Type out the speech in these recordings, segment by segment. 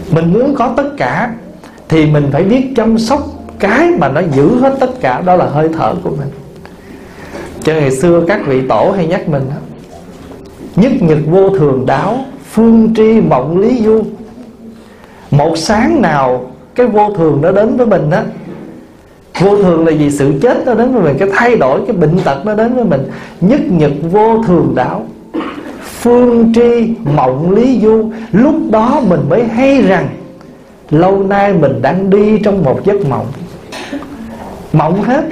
Mình muốn có tất cả thì mình phải biết chăm sóc cái mà nó giữ hết tất cả, đó là hơi thở của mình. Cho ngày xưa các vị tổ hay nhắc mình: nhất nhật vô thường đáo, phương tri mộng lý du. Một sáng nào cái vô thường nó đến với mình á. Vô thường là gì? Sự chết nó đến với mình, cái thay đổi, cái bệnh tật nó đến với mình. Nhất nhật vô thường đáo, phương tri mộng lý du. Lúc đó mình mới hay rằng lâu nay mình đang đi trong một giấc mộng. Mộng hết.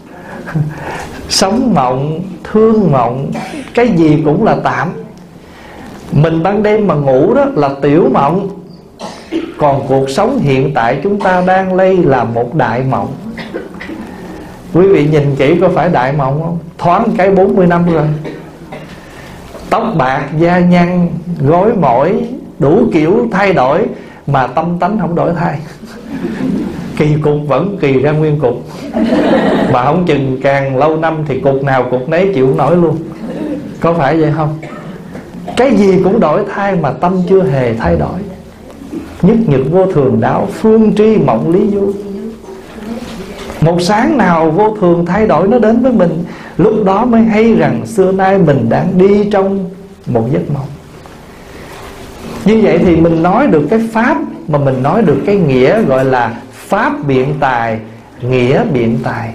Sống mộng, thương mộng, cái gì cũng là tạm. Mình ban đêm mà ngủ đó là tiểu mộng. Còn cuộc sống hiện tại chúng ta đang lây là một đại mộng. Quý vị nhìn kỹ có phải đại mộng không? Thoáng cái 40 năm rồi. Tóc bạc, da nhăn, gối mỏi, đủ kiểu thay đổi, mà tâm tánh không đổi thay. Kỳ cục vẫn kỳ ra nguyên cục. Mà không chừng càng lâu năm thì cục nào cục nấy chịu không nổi luôn. Có phải vậy không? Cái gì cũng đổi thay mà tâm chưa hề thay đổi. Nhất nhật vô thường đáo, phương tri mộng lý du. Một sáng nào vô thường thay đổi nó đến với mình, lúc đó mới hay rằng xưa nay mình đang đi trong một giấc mộng. Như vậy thì mình nói được cái pháp, mà mình nói được cái nghĩa, gọi là pháp biện tài, nghĩa biện tài.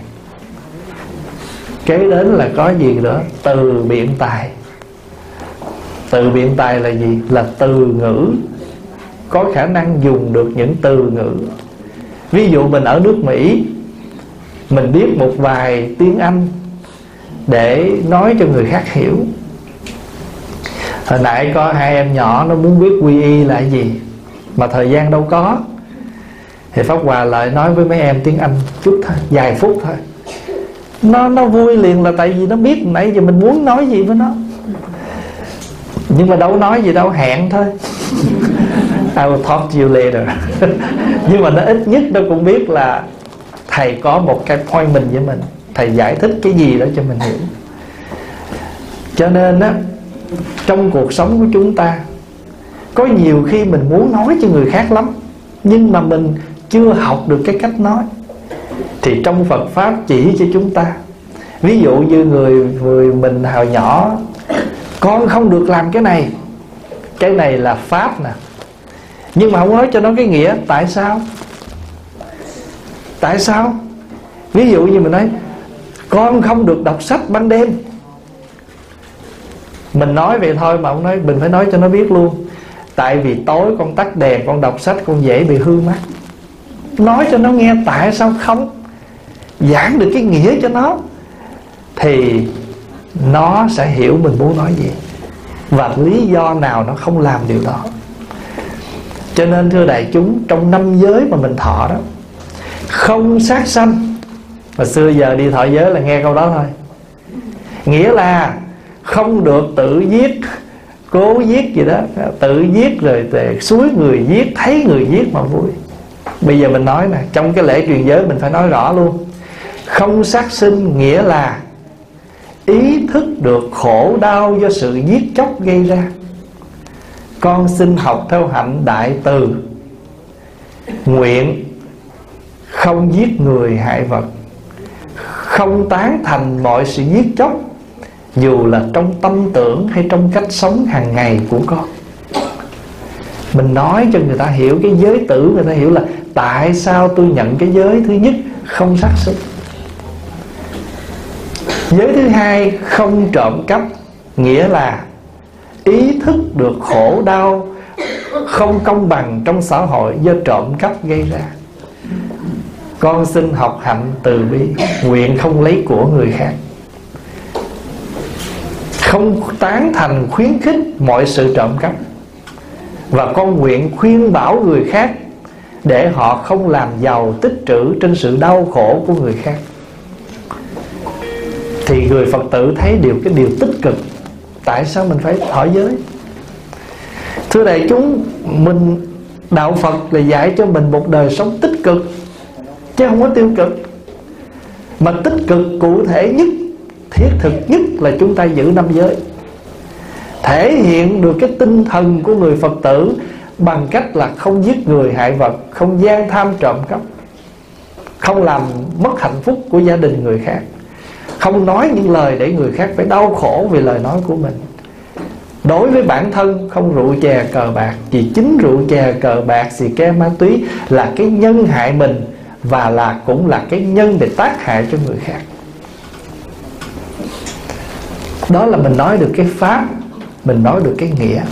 Kế đến là có gì nữa? Từ biện tài. Từ biện tài là gì? Là từ ngữ, có khả năng dùng được những từ ngữ. Ví dụ mình ở nước Mỹ, mình biết một vài tiếng Anh để nói cho người khác hiểu. Hồi nãy có hai em nhỏ nó muốn biết quy y là gì, mà thời gian đâu có, thì Pháp Hòa lại nói với mấy em tiếng Anh chút thôi, vài phút thôi. Nó vui liền, là tại vì nó biết nãy giờ mình muốn nói gì với nó. Nhưng mà đâu nói gì đâu, hẹn thôi. I will talk to you later. Nhưng mà nó ít nhất nó cũng biết là thầy có một cái appointment với mình, thầy giải thích cái gì đó cho mình hiểu. Cho nên á, trong cuộc sống của chúng ta có nhiều khi mình muốn nói cho người khác lắm, nhưng mà mình chưa học được cái cách nói. Thì trong Phật Pháp chỉ cho chúng ta. Ví dụ như người mình hồi nhỏ: con không được làm cái này. Cái này là Pháp nè, nhưng mà không nói cho nó cái nghĩa. Tại sao? Tại sao? Ví dụ như mình nói: con không được đọc sách ban đêm. Mình nói vậy thôi mà không nói, mình phải nói cho nó biết luôn. Tại vì tối con tắt đèn, con đọc sách con dễ bị hư mắt. Nói cho nó nghe tại sao không, giảng được cái nghĩa cho nó, thì nó sẽ hiểu mình muốn nói gì và lý do nào nó không làm điều đó. Cho nên thưa đại chúng, trong 5 giới mà mình thọ đó, không sát sanh. Mà xưa giờ đi thọ giới là nghe câu đó thôi. Nghĩa là không được tự giết, cố giết gì đó, tự giết rồi xúi người giết, thấy người giết mà vui. Bây giờ mình nói nè, trong cái lễ truyền giới mình phải nói rõ luôn. Không sát sinh nghĩa là ý thức được khổ đau do sự giết chóc gây ra. Con xin học theo hạnh đại từ, nguyện không giết người hại vật, không tán thành mọi sự giết chóc, dù là trong tâm tưởng hay trong cách sống hàng ngày của con. Mình nói cho người ta hiểu cái giới tử, người ta hiểu là tại sao tôi nhận cái giới thứ nhất không sát sinh. Giới thứ hai không trộm cắp, nghĩa là ý thức được khổ đau không công bằng trong xã hội do trộm cắp gây ra. Con xin học hạnh từ bi, nguyện không lấy của người khác, không tán thành khuyến khích mọi sự trộm cắp, và con nguyện khuyên bảo người khác để họ không làm giàu tích trữ trên sự đau khổ của người khác. Thì người Phật tử thấy cái điều tích cực. Tại sao mình phải thọ giới? Thưa đại chúng, mình đạo Phật là dạy cho mình một đời sống tích cực, chứ không có tiêu cực. Mà tích cực cụ thể nhất, thiết thực nhất là chúng ta giữ 5 giới, thể hiện được cái tinh thần của người Phật tử bằng cách là không giết người hại vật, không gian tham trộm cắp, không làm mất hạnh phúc của gia đình người khác, không nói những lời để người khác phải đau khổ vì lời nói của mình. Đối với bản thân không rượu chè cờ bạc, vì chính rượu chè cờ bạc xì ke ma túy là cái nhân hại mình, và cũng là cái nhân để tác hại cho người khác. Đó là mình nói được cái pháp, mình nói được cái nghĩa.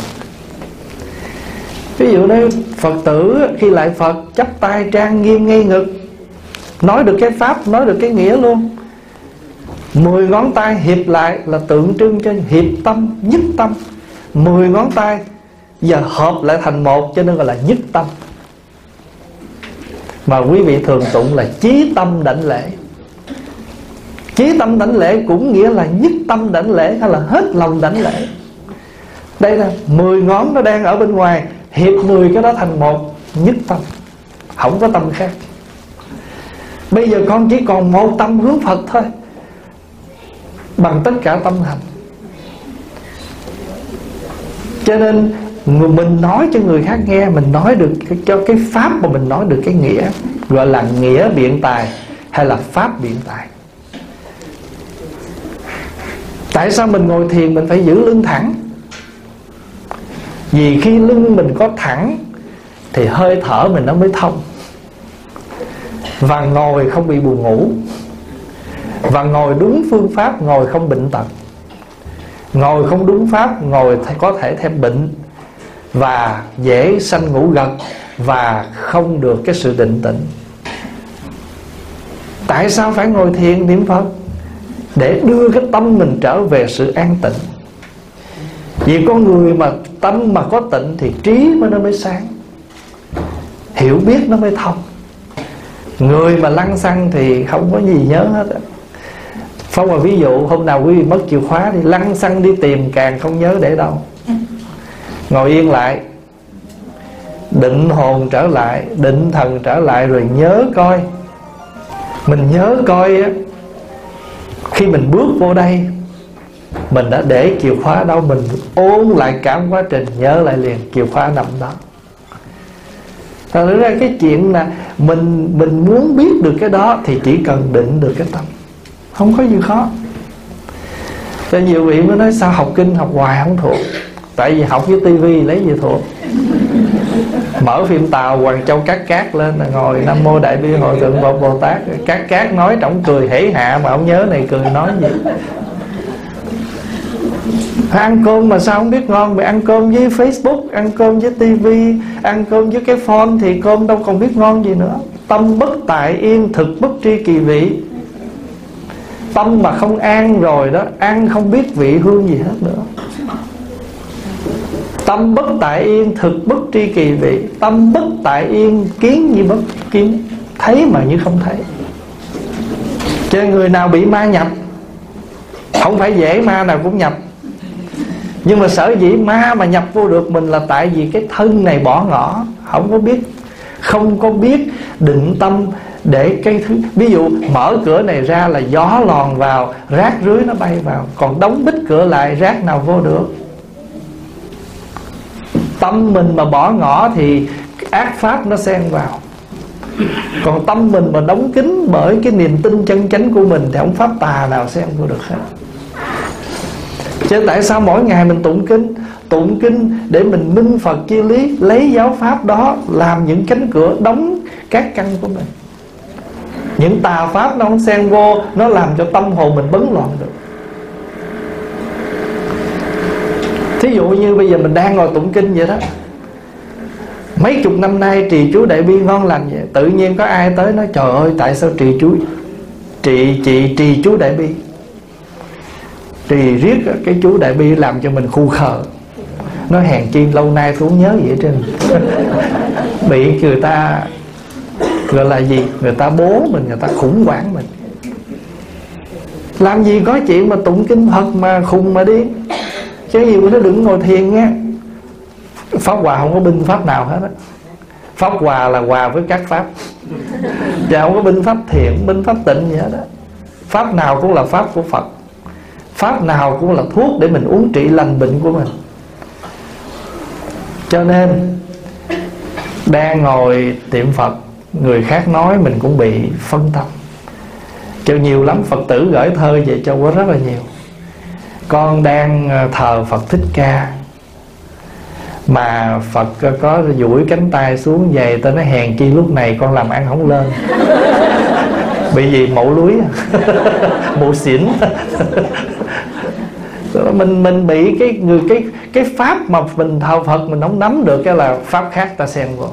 Ví dụ như Phật tử khi lại Phật chắp tay trang nghiêm ngay ngực, nói được cái pháp, nói được cái nghĩa luôn. 10 ngón tay hiệp lại là tượng trưng cho hiệp tâm, nhất tâm. 10 ngón tay giờ hợp lại thành một, cho nên gọi là nhất tâm. Mà quý vị thường tụng là chí tâm đảnh lễ. Chí tâm đảnh lễ cũng nghĩa là nhất tâm đảnh lễ, hay là hết lòng đảnh lễ. Đây là 10 ngón nó đang ở bên ngoài, hiệp 10 cái đó thành một, nhất tâm, không có tâm khác. Bây giờ con chỉ còn một tâm hướng Phật thôi, bằng tất cả tâm hành. Cho nên mình nói cho người khác nghe, mình nói được cho cái pháp mà mình nói được cái nghĩa, gọi là nghĩa biện tài hay là pháp biện tài. Tại sao mình ngồi thiền mình phải giữ lưng thẳng? Vì khi lưng mình có thẳng thì hơi thở mình nó mới thông, và ngồi không bị buồn ngủ, và ngồi đúng phương pháp, ngồi không bệnh tật. Ngồi không đúng pháp, ngồi có thể thêm bệnh, và dễ sanh ngủ gật, và không được cái sự định tĩnh. Tại sao phải ngồi thiền niệm Phật? Để đưa cái tâm mình trở về sự an tịnh. Vì con người mà tâm mà có tịnh thì trí nó mới sáng, hiểu biết nó mới thông. Người mà lăng xăng thì không có gì nhớ hết. Phong mà ví dụ hôm nào quý vị mất chìa khóa thì lăng xăng đi tìm càng không nhớ để đâu. Ngồi yên lại, định hồn trở lại, định thần trở lại, rồi nhớ coi. Mình nhớ coi á, khi mình bước vô đây mình đã để chìa khóa đâu, mình ôn lại cả quá trình, nhớ lại liền chìa khóa nằm đó. Thật ra cái chuyện là mình muốn biết được cái đó thì chỉ cần định được cái tâm, không có gì khó. Cho nhiều vị mới nói sao học kinh học hoài không thuộc. Tại vì học với tivi lấy gì thuộc. Mở phim Tàu Hoàng Châu Cát Cát lên là ngồi Nam Mô Đại Bi Hội Thượng Bồ Tát, Cát Cát nói trọng cười hễ hạ mà không nhớ này cười nói gì. Ăn cơm mà sao không biết ngon? Mày ăn cơm với Facebook, ăn cơm với tivi, ăn cơm với cái phone thì cơm đâu còn biết ngon gì nữa. Tâm bất tại yên, thực bất tri kỳ vị. Tâm mà không an rồi đó, ăn không biết vị hương gì hết nữa. Tâm bất tại yên, thực bất tri kỳ vị. Tâm bất tại yên, kiến như bất kiến, thấy mà như không thấy. Cho nên người nào bị ma nhập, không phải dễ ma nào cũng nhập, nhưng mà sở dĩ ma mà nhập vô được mình là tại vì cái thân này bỏ ngỏ, không có biết định tâm để cái thứ. Ví dụ mở cửa này ra là gió lòn vào, rác rưới nó bay vào, còn đóng bít cửa lại rác nào vô được. Tâm mình mà bỏ ngỏ thì ác pháp nó xen vào. Còn tâm mình mà đóng kín bởi cái niềm tin chân chánh của mình thì không pháp tà nào xen vô được hết. Chứ tại sao mỗi ngày mình tụng kinh để mình minh Phật chi lý, lấy giáo pháp đó làm những cánh cửa đóng các căn của mình. Những tà pháp nó không xen vô, nó làm cho tâm hồn mình bấn loạn được. Thí dụ như bây giờ mình đang ngồi tụng kinh vậy đó, mấy chục năm nay trì chú Đại Bi ngon lành vậy, tự nhiên có ai tới nói trời ơi tại sao trì chú Đại Bi, trì riết cái chú Đại Bi làm cho mình khu khờ. Nói hèn chi lâu nay tôi không nhớ gì hết trơn. Bị người ta gọi là gì, người ta bố mình, người ta khủng hoảng mình. Làm gì có chuyện mà tụng kinh Phật mà khùng mà đi. Chứ nhiều nó đừng ngồi thiền nghe. Pháp Hòa không có binh pháp nào hết á. Pháp Hòa là hòa với các pháp, và không có binh pháp thiện, binh pháp tịnh gì hết á. Pháp nào cũng là pháp của Phật, pháp nào cũng là thuốc để mình uống trị lành bệnh của mình. Cho nên Đang ngồi tiệm Phật, người khác nói mình cũng bị phân tâm. Cho nhiều lắm, Phật tử gửi thơ về cho quá rất là nhiều. Con đang thờ Phật Thích Ca, mà Phật có duỗi cánh tay xuống vậy, tao nói hèn chi lúc này con làm ăn không lên. Bị gì? Mẫu lúi mụ xỉn. Mình bị cái pháp mà mình thờ Phật mình không nắm được, cái là pháp khác ta xen vào.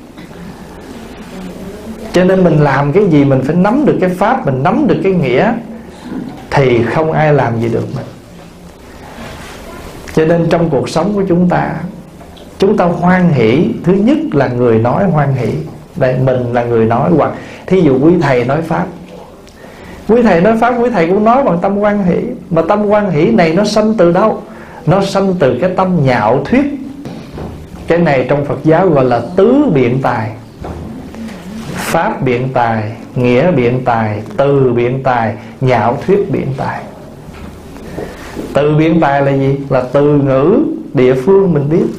Cho nên mình làm cái gì mình phải nắm được cái pháp, mình nắm được cái nghĩa, thì không ai làm gì được mình. Cho nên trong cuộc sống của chúng ta hoan hỷ. Thứ nhất là người nói hoan hỷ. Đây, mình là người nói. Hoặc thí dụ quý thầy nói pháp, quý thầy nói pháp, quý thầy cũng nói bằng tâm hoan hỷ. Mà tâm hoan hỷ này nó sanh từ đâu? Nó sanh từ cái tâm nhạo thuyết. Cái này trong Phật giáo gọi là tứ biện tài. Pháp biện tài, nghĩa biện tài, từ biện tài, nhạo thuyết biện tài. Từ biện tài là gì? Là từ ngữ địa phương mình biết.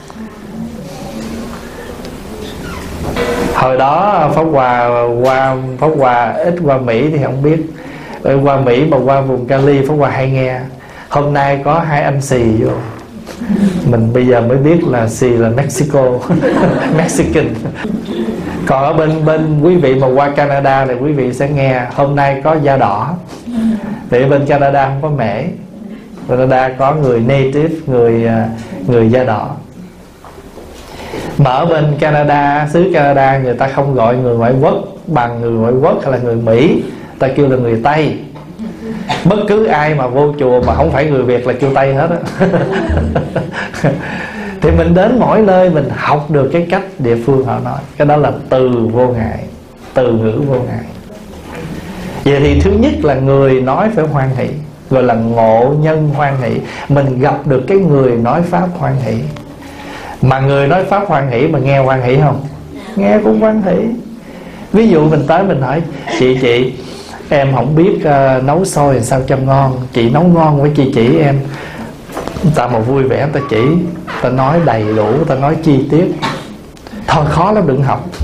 Hồi đó Pháp Hòa ít qua Mỹ thì không biết. Qua Mỹ mà qua vùng Cali, Pháp Hòa hay nghe. Hôm nay có hai anh xì vô, mình bây giờ mới biết là xì là Mexico. Mexican. Còn ở bên quý vị mà qua Canada thì quý vị sẽ nghe hôm nay có da đỏ. Vì bên Canada không có mễ. Canada có người native, người da đỏ. Mà ở bên Canada, xứ Canada, người ta không gọi người ngoại quốc bằng người ngoại quốc hay là người Mỹ, ta kêu là người Tây. Bất cứ ai mà vô chùa mà không phải người Việt là kêu Tây hết á. Thì mình đến mỗi nơi mình học được cái cách địa phương họ nói. Cái đó là từ vô ngại, từ ngữ vô ngại. Vậy thì thứ nhất là người nói phải hoan hỷ, gọi là ngộ nhân hoan hỷ. Mình gặp được cái người nói pháp hoan hỷ. Mà người nói pháp hoan hỷ mà nghe hoan hỷ không? Nghe cũng hoan hỷ. Ví dụ mình tới mình hỏi chị em không biết nấu xôi sao cho ngon, chị nấu ngon với chị chỉ em. Ta mà vui vẻ ta chỉ, ta nói đầy đủ, ta nói chi tiết. Thôi khó lắm đừng học.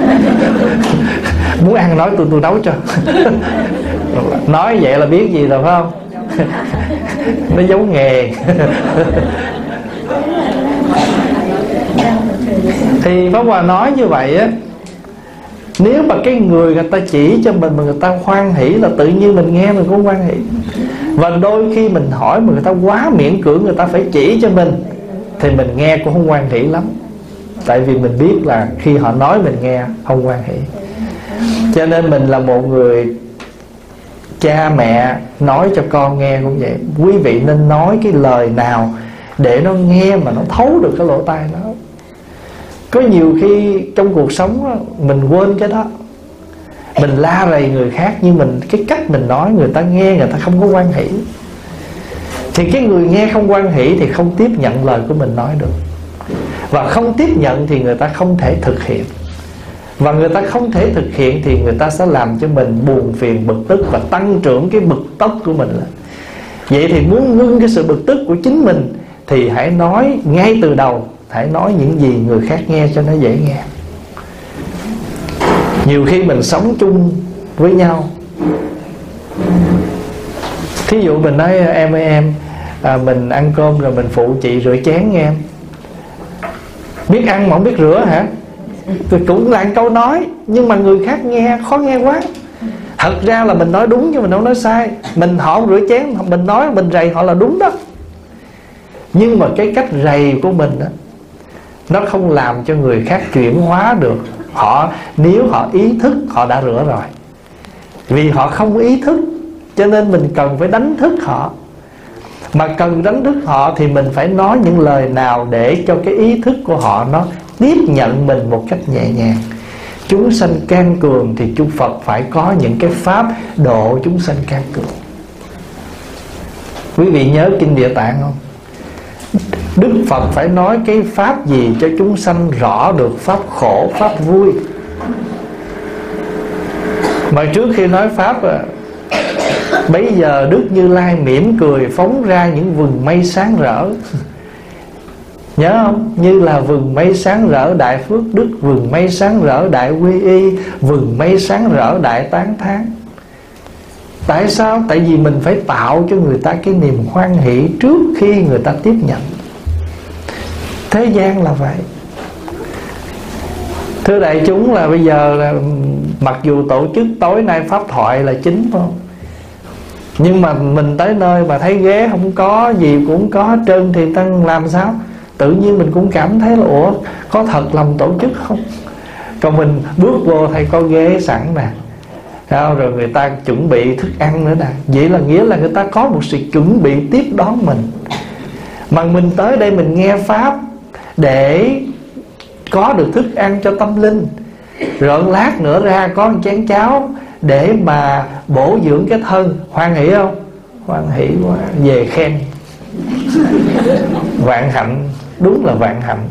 Muốn ăn nói tôi nấu cho. Nói vậy là biết gì rồi phải không? Nó giấu nghề. Thì Pháp Hòa nói như vậy á, nếu mà cái người ta chỉ cho mình mà người ta hoan hỷ là tự nhiên mình nghe mình cũng hoan hỷ. Và đôi khi mình hỏi mà người ta quá miễn cưỡng, người ta phải chỉ cho mình, thì mình nghe cũng không hoan hỷ lắm. Tại vì mình biết là khi họ nói mình nghe không hoan hỷ. Cho nên mình là một người cha mẹ nói cho con nghe cũng vậy. Quý vị nên nói cái lời nào để nó nghe mà nó thấu được cái lỗ tai nó. Có nhiều khi trong cuộc sống đó, mình quên cái đó. Mình la rầy người khác, nhưng cái cách mình nói người ta nghe, người ta không có hoan hỷ. Thì cái người nghe không hoan hỷ thì không tiếp nhận lời của mình nói được. Và không tiếp nhận thì người ta không thể thực hiện. Và người ta không thể thực hiện thì người ta sẽ làm cho mình buồn phiền bực tức, và tăng trưởng cái bực tốc của mình lên. Vậy thì muốn ngưng cái sự bực tức của chính mình thì hãy nói ngay từ đầu, hãy nói những gì người khác nghe cho nó dễ nghe. Nhiều khi mình sống chung với nhau, thí dụ mình nói em ơi em, mình ăn cơm rồi mình phụ chị rửa chén nghe em. Biết ăn mà không biết rửa hả? Thì cũng là câu nói, nhưng mà người khác nghe khó nghe quá. Thật ra là mình nói đúng chứ mình không nói sai. Họ rửa chén, mình nói mình rầy họ là đúng đó. Nhưng mà cái cách rầy của mình đó, nó không làm cho người khác chuyển hóa được. Nếu họ ý thức họ đã rửa rồi. Vì họ không ý thức, cho nên mình cần phải đánh thức họ. Mà cần đánh thức họ thì mình phải nói những lời nào để cho cái ý thức của họ nó tiếp nhận mình một cách nhẹ nhàng. Chúng sanh can cường thì Chư Phật phải có những cái pháp độ chúng sanh can cường. Quý vị nhớ Kinh Địa Tạng không? Đức Phật phải nói cái pháp gì cho chúng sanh rõ được pháp khổ, pháp vui. Mà trước khi nói pháp, bấy giờ Đức Như Lai mỉm cười phóng ra những vầng mây sáng rỡ. Nhớ không? Như là vườn mây sáng rỡ đại phước đức, vườn mây sáng rỡ đại quy y, vườn mây sáng rỡ đại tán thán. Tại sao? Tại vì mình phải tạo cho người ta cái niềm hoan hỷ trước khi người ta tiếp nhận. Thế gian là vậy. Thưa đại chúng, là bây giờ là mặc dù tổ chức tối nay pháp thoại là chính phải không? Nhưng mà mình tới nơi mà thấy ghế không có, gì cũng có hết trơn thì ta làm sao? Tự nhiên mình cũng cảm thấy là ủa, có thật lòng tổ chức không? Còn mình bước vô thấy có ghế sẵn nè, rồi người ta chuẩn bị thức ăn nữa nè. Vậy là nghĩa là người ta có một sự chuẩn bị tiếp đón mình. Mà mình tới đây mình nghe pháp để có được thức ăn cho tâm linh, rồi lát nữa ra có một chén cháo để mà bổ dưỡng cái thân. Hoan hỷ không? Hoan hỷ quá. Về khen vạn hạnh. Đúng là vạn hạnh.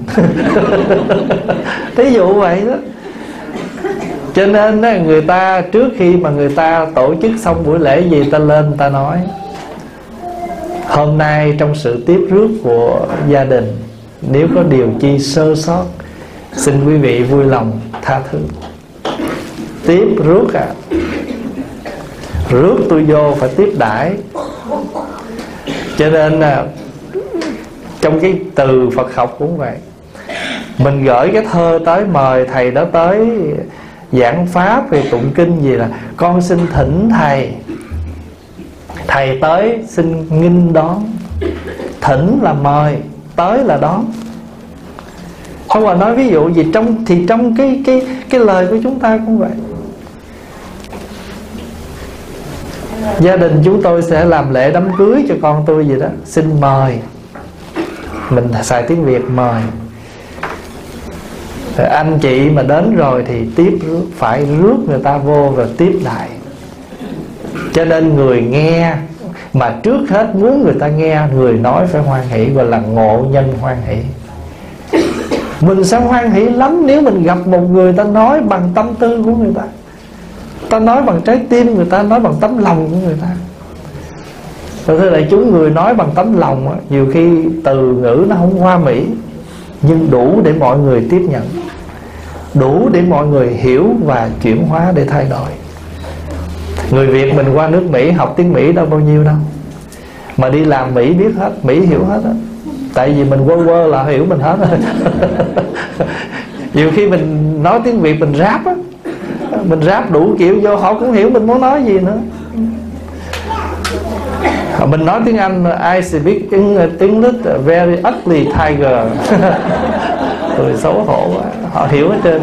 Thí dụ vậy đó. Cho nên đó, người ta trước khi mà người ta tổ chức xong buổi lễ gì, ta lên ta nói hôm nay trong sự tiếp rước của gia đình, nếu có điều chi sơ sót, xin quý vị vui lòng tha thứ. Tiếp rước à, rước tôi vô phải tiếp đãi. Cho nên trong cái từ Phật học cũng vậy. Mình gửi cái thơ tới mời thầy đó tới giảng pháp về tụng kinh gì là con xin thỉnh thầy, thầy tới xin nghinh đón. Thỉnh là mời, tới là đón. Không mà nói ví dụ gì trong cái lời của chúng ta cũng vậy. Gia đình chúng tôi sẽ làm lễ đám cưới cho con tôi gì đó, xin mời. Mình xài tiếng Việt mời. Rồi anh chị mà đến rồi thì tiếp rước, phải rước người ta vô rồi tiếp lại. Cho nên người nghe mà trước hết muốn người ta nghe, người nói phải hoan hỷ, gọi là ngộ nhân hoan hỷ. Mình sẽ hoan hỷ lắm nếu mình gặp một người ta nói bằng tâm tư của người ta, ta nói bằng trái tim người ta, nói bằng tấm lòng của người ta. Thưa đại chúng, người nói bằng tấm lòng á, nhiều khi từ ngữ nó không hoa mỹ, nhưng đủ để mọi người tiếp nhận, đủ để mọi người hiểu và chuyển hóa để thay đổi. Người Việt mình qua nước Mỹ học tiếng Mỹ đâu bao nhiêu đâu, mà đi làm Mỹ biết hết, Mỹ hiểu hết á. Tại vì mình quơ là hiểu mình hết rồi. Nhiều khi mình nói tiếng Việt mình ráp á, mình ráp đủ kiểu vô họ cũng hiểu mình muốn nói gì nữa. Mình nói tiếng Anh I speak English very ugly tiger. Tôi xấu hổ quá, họ hiểu hết trơn.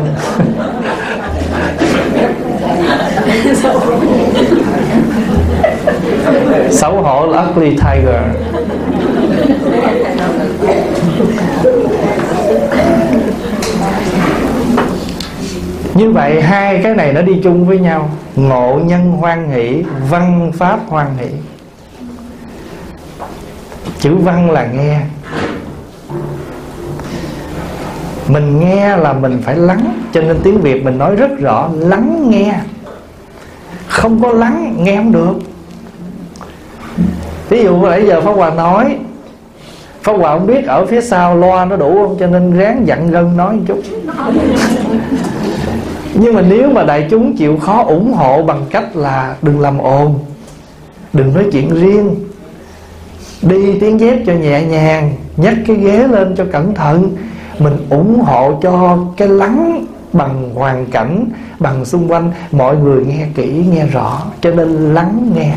Xấu hổ là ugly tiger. Như vậy hai cái này nó đi chung với nhau. Ngộ nhân hoan hỷ, văn pháp hoan hỷ. Chữ văn là nghe. Mình nghe là mình phải lắng. Cho nên tiếng Việt mình nói rất rõ, lắng nghe. Không có lắng nghe không được. Ví dụ nãy giờ Pháp Hòa nói, Pháp Hòa không biết ở phía sau loa nó đủ không, cho nên ráng dặn gân nói một chút. Nhưng mà nếu mà đại chúng chịu khó ủng hộ bằng cách là đừng làm ồn, đừng nói chuyện riêng, đi tiếng dép cho nhẹ nhàng, nhấc cái ghế lên cho cẩn thận, mình ủng hộ cho cái lắng bằng hoàn cảnh, bằng xung quanh, mọi người nghe kỹ, nghe rõ. Cho nên lắng nghe.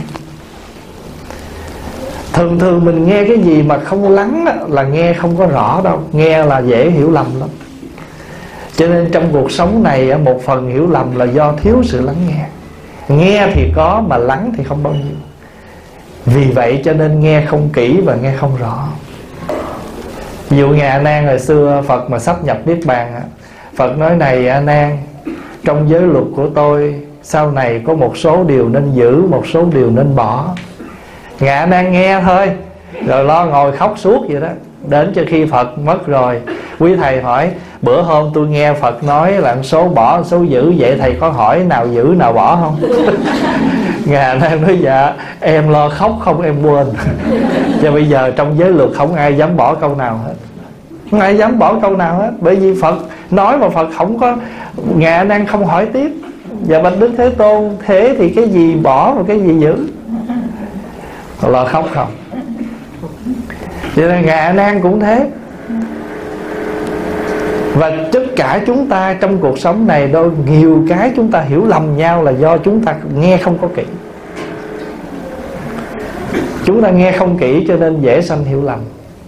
Thường thường mình nghe cái gì mà không lắng là nghe không có rõ đâu, nghe là dễ hiểu lầm lắm. Cho nên trong cuộc sống này một phần hiểu lầm là do thiếu sự lắng nghe. Nghe thì có mà lắng thì không bao nhiêu. Vì vậy cho nên nghe không kỹ và nghe không rõ. Ví dụ Ngài A Nan hồi xưa Phật mà sắp nhập Niết Bàn, Phật nói này A Nan, trong giới luật của tôi sau này có một số điều nên giữ, một số điều nên bỏ. Ngài A Nan nghe thôi, rồi lo ngồi khóc suốt vậy đó. Đến cho khi Phật mất rồi, quý thầy hỏi, bữa hôm tôi nghe Phật nói là số bỏ số giữ, vậy thầy có hỏi nào giữ nào bỏ không? Ngài A Nan nói dạ em lo khóc không em quên. Cho bây giờ trong giới luật không ai dám bỏ câu nào hết. không ai dám bỏ câu nào hết. Bởi vì Phật nói mà Phật không có ngạ nan không hỏi tiếp. Và bạch Đức Thế Tôn, thế thì cái gì bỏ và cái gì giữ? Là khóc không. Vậy là ngạ nan cũng thế. Và tất cả chúng ta trong cuộc sống này, đôi nhiều cái chúng ta hiểu lầm nhau là do chúng ta nghe không có kỹ. Chúng ta nghe không kỹ cho nên dễ sanh hiểu lầm.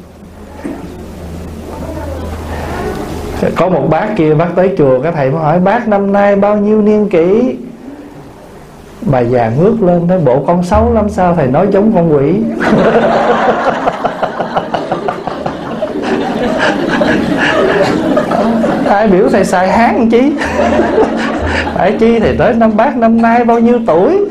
Có một bác kia, bác tới chùa, các thầy mới hỏi: bác năm nay bao nhiêu niên kỷ? Bà già ngước lên nói: bộ con xấu lắm, sao thầy nói giống con quỷ? Ai biểu thầy xài Hán chi? Phải chi thầy tới bác năm nay bao nhiêu tuổi?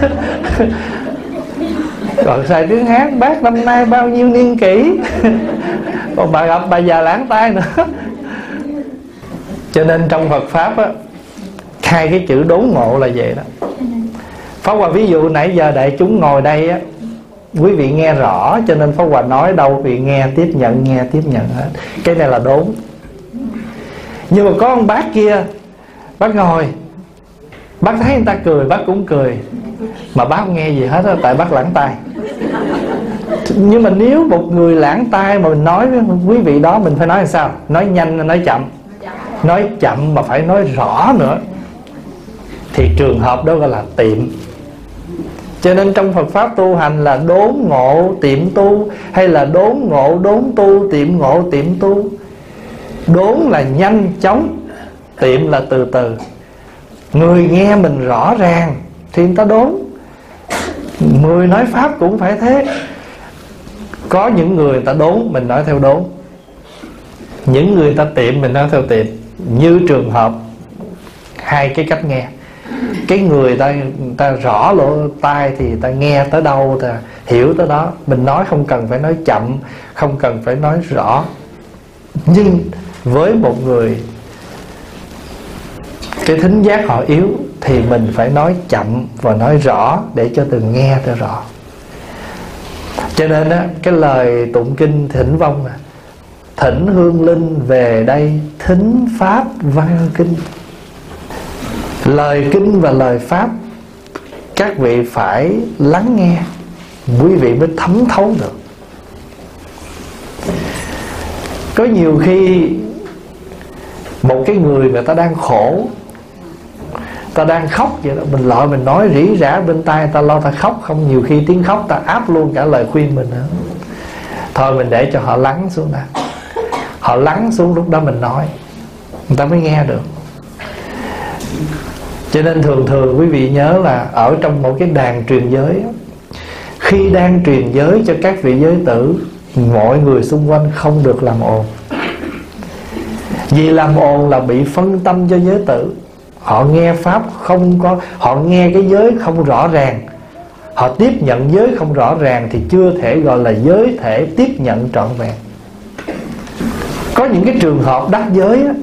Còn xài tiếng Hán: bác năm nay bao nhiêu niên kỷ? Còn bà gặp bà già lãng tai nữa. Cho nên trong Phật Pháp á, hai cái chữ đốn ngộ là vậy đó. Pháp Hòa ví dụ nãy giờ đại chúng ngồi đây á, quý vị nghe rõ, cho nên Pháp Hòa nói đâu quý vị nghe tiếp nhận hết. Cái này là đốn. Nhưng mà có ông bác kia, bác ngồi, bác thấy người ta cười, bác cũng cười, mà bác không nghe gì hết đó, tại bác lãng tai. Nhưng mà nếu một người lãng tai mà mình nói với quý vị đó, mình phải nói làm sao? Nói nhanh hay nói chậm? Nói chậm mà phải nói rõ nữa, thì trường hợp đó gọi là tiệm. Cho nên trong Phật Pháp tu hành là đốn ngộ tiệm tu, hay là đốn ngộ đốn tu, tiệm ngộ tiệm tu. Đốn là nhanh chóng, tiệm là từ từ. Người nghe mình rõ ràng thì người ta đốn. Người nói Pháp cũng phải thế. Có những người ta đốn, mình nói theo đốn. Những người ta tiệm, mình nói theo tiệm. Như trường hợp hai cái cách nghe. Cái người ta rõ lỗ tai thì ta nghe tới đâu, ta hiểu tới đó. Mình nói không cần phải nói chậm, không cần phải nói rõ. Nhưng với một người cái thính giác họ yếu thì mình phải nói chậm và nói rõ để cho từng nghe cho rõ. Cho nên á, cái lời tụng kinh thỉnh vong nè: thỉnh hương linh về đây thính pháp văn kinh. Lời kinh và lời pháp các vị phải lắng nghe, quý vị mới thấm thấu được. Có nhiều khi một cái người mà ta đang khổ, ta đang khóc vậy đó, mình lọi mình nói rỉ rả bên tai ta, lo ta khóc không, nhiều khi tiếng khóc ta áp luôn cả lời khuyên mình nữa. Thôi mình để cho họ lắng xuống đã. Họ lắng xuống lúc đó mình nói, người ta mới nghe được. Cho nên thường thường quý vị nhớ là ở trong một cái đàn truyền giới, khi đang truyền giới cho các vị giới tử, mọi người xung quanh không được làm ồn. Vì làm ồn là bị phân tâm cho giới tử. Họ nghe pháp không có, họ nghe cái giới không rõ ràng, họ tiếp nhận giới không rõ ràng thì chưa thể gọi là giới thể tiếp nhận trọn vẹn. Có những cái trường hợp đắc giới á,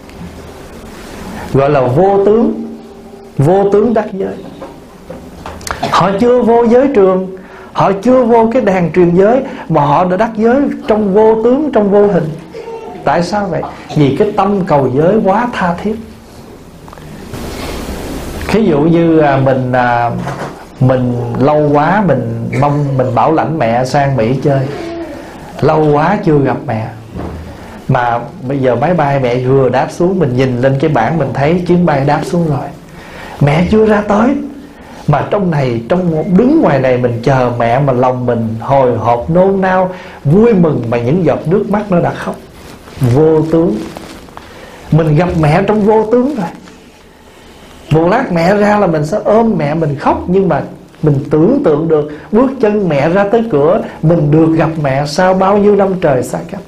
gọi là vô tướng đắc giới. Họ chưa vô giới trường, họ chưa vô cái đàn truyền giới, mà họ đã đắc giới trong vô tướng, trong vô hình. Tại sao vậy? Vì cái tâm cầu giới quá tha thiết. Thí dụ như mình lâu quá mình mong, mình bảo lãnh mẹ sang Mỹ chơi, lâu quá chưa gặp mẹ, mà bây giờ máy bay mẹ vừa đáp xuống, mình nhìn lên cái bảng mình thấy chuyến bay đáp xuống rồi, mẹ chưa ra tới, mà đứng ngoài này mình chờ mẹ, mà lòng mình hồi hộp nôn nao vui mừng, mà những giọt nước mắt nó đã khóc. Vô tướng. Mình gặp mẹ trong vô tướng rồi. Một lát mẹ ra là mình sẽ ôm mẹ mình khóc, nhưng mà mình tưởng tượng được bước chân mẹ ra tới cửa, mình được gặp mẹ sau bao nhiêu năm trời xa cách.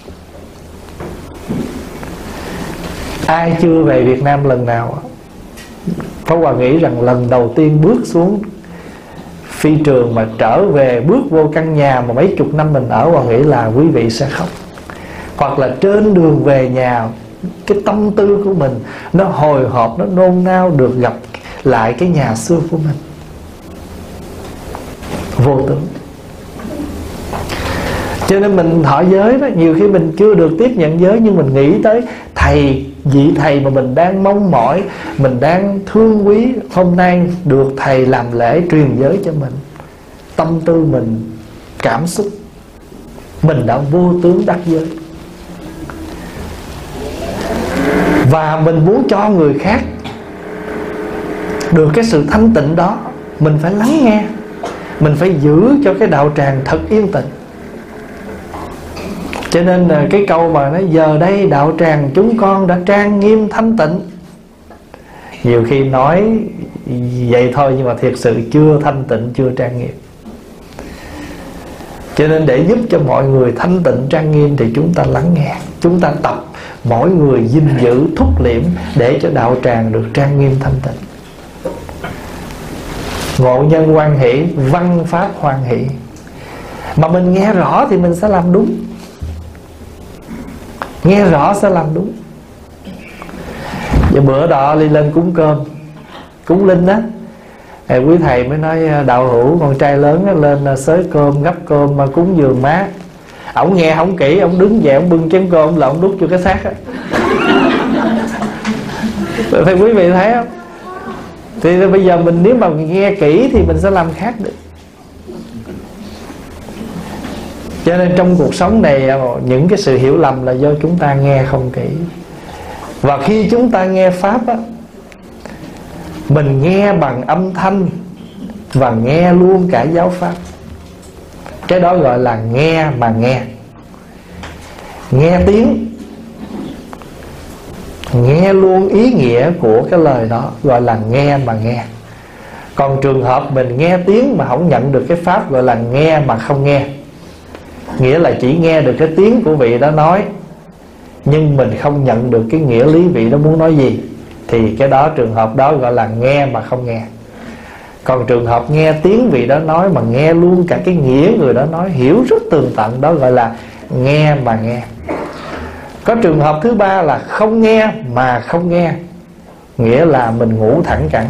Ai chưa về Việt Nam lần nào, Pháp Hòa nghĩ rằng lần đầu tiên bước xuống phi trường mà trở về, bước vô căn nhà mà mấy chục năm mình ở, Hòa nghĩ là quý vị sẽ khóc. Hoặc là trên đường về nhà, cái tâm tư của mình nó hồi hộp, nó nôn nao được gặp lại cái nhà xưa của mình. Vô tướng. Cho nên mình thọ giới đó, nhiều khi mình chưa được tiếp nhận giới, nhưng mình nghĩ tới thầy, vị thầy mà mình đang mong mỏi, mình đang thương quý, hôm nay được thầy làm lễ truyền giới cho mình. Tâm tư mình, cảm xúc, mình đã vô tướng đắc giới. Và mình muốn cho người khác được cái sự thanh tịnh đó, mình phải lắng nghe, mình phải giữ cho cái đạo tràng thật yên tĩnh. Cho nên cái câu mà nói giờ đây đạo tràng chúng con đã trang nghiêm thanh tịnh, nhiều khi nói vậy thôi nhưng mà thiệt sự chưa thanh tịnh, chưa trang nghiêm. Cho nên để giúp cho mọi người thanh tịnh trang nghiêm thì chúng ta lắng nghe, chúng ta tập mỗi người gìn giữ thúc liễm để cho đạo tràng được trang nghiêm thanh tịnh. Ngộ nhân hoan hỷ, văn pháp hoan hỷ. Mà mình nghe rõ thì mình sẽ làm đúng. Nghe rõ sẽ làm đúng. Và bữa đó đi lên cúng cơm, cúng linh đó, quý thầy mới nói đạo hữu con trai lớn lên xới cơm, gắp cơm mà cúng dường má. Ổng nghe không kỹ, ổng đứng dậy ổng bưng chén cơm là ổng đút cho cái xác á. Thì quý vị thấy không? Thì bây giờ mình nếu mà nghe kỹ thì mình sẽ làm khác được. Cho nên trong cuộc sống này những cái sự hiểu lầm là do chúng ta nghe không kỹ. Và khi chúng ta nghe Pháp á, mình nghe bằng âm thanh và nghe luôn cả giáo Pháp. Cái đó gọi là nghe mà nghe. Nghe tiếng, nghe luôn ý nghĩa của cái lời đó, gọi là nghe mà nghe. Còn trường hợp mình nghe tiếng mà không nhận được cái Pháp, gọi là nghe mà không nghe. Nghĩa là chỉ nghe được cái tiếng của vị đó nói, nhưng mình không nhận được cái nghĩa lý vị đó muốn nói gì, thì cái đó, trường hợp đó gọi là nghe mà không nghe. Còn trường hợp nghe tiếng vị đó nói mà nghe luôn cả cái nghĩa người đó nói, hiểu rất tường tận, đó gọi là nghe mà nghe. Có trường hợp thứ ba là không nghe mà không nghe, nghĩa là mình ngủ thẳng cẳng.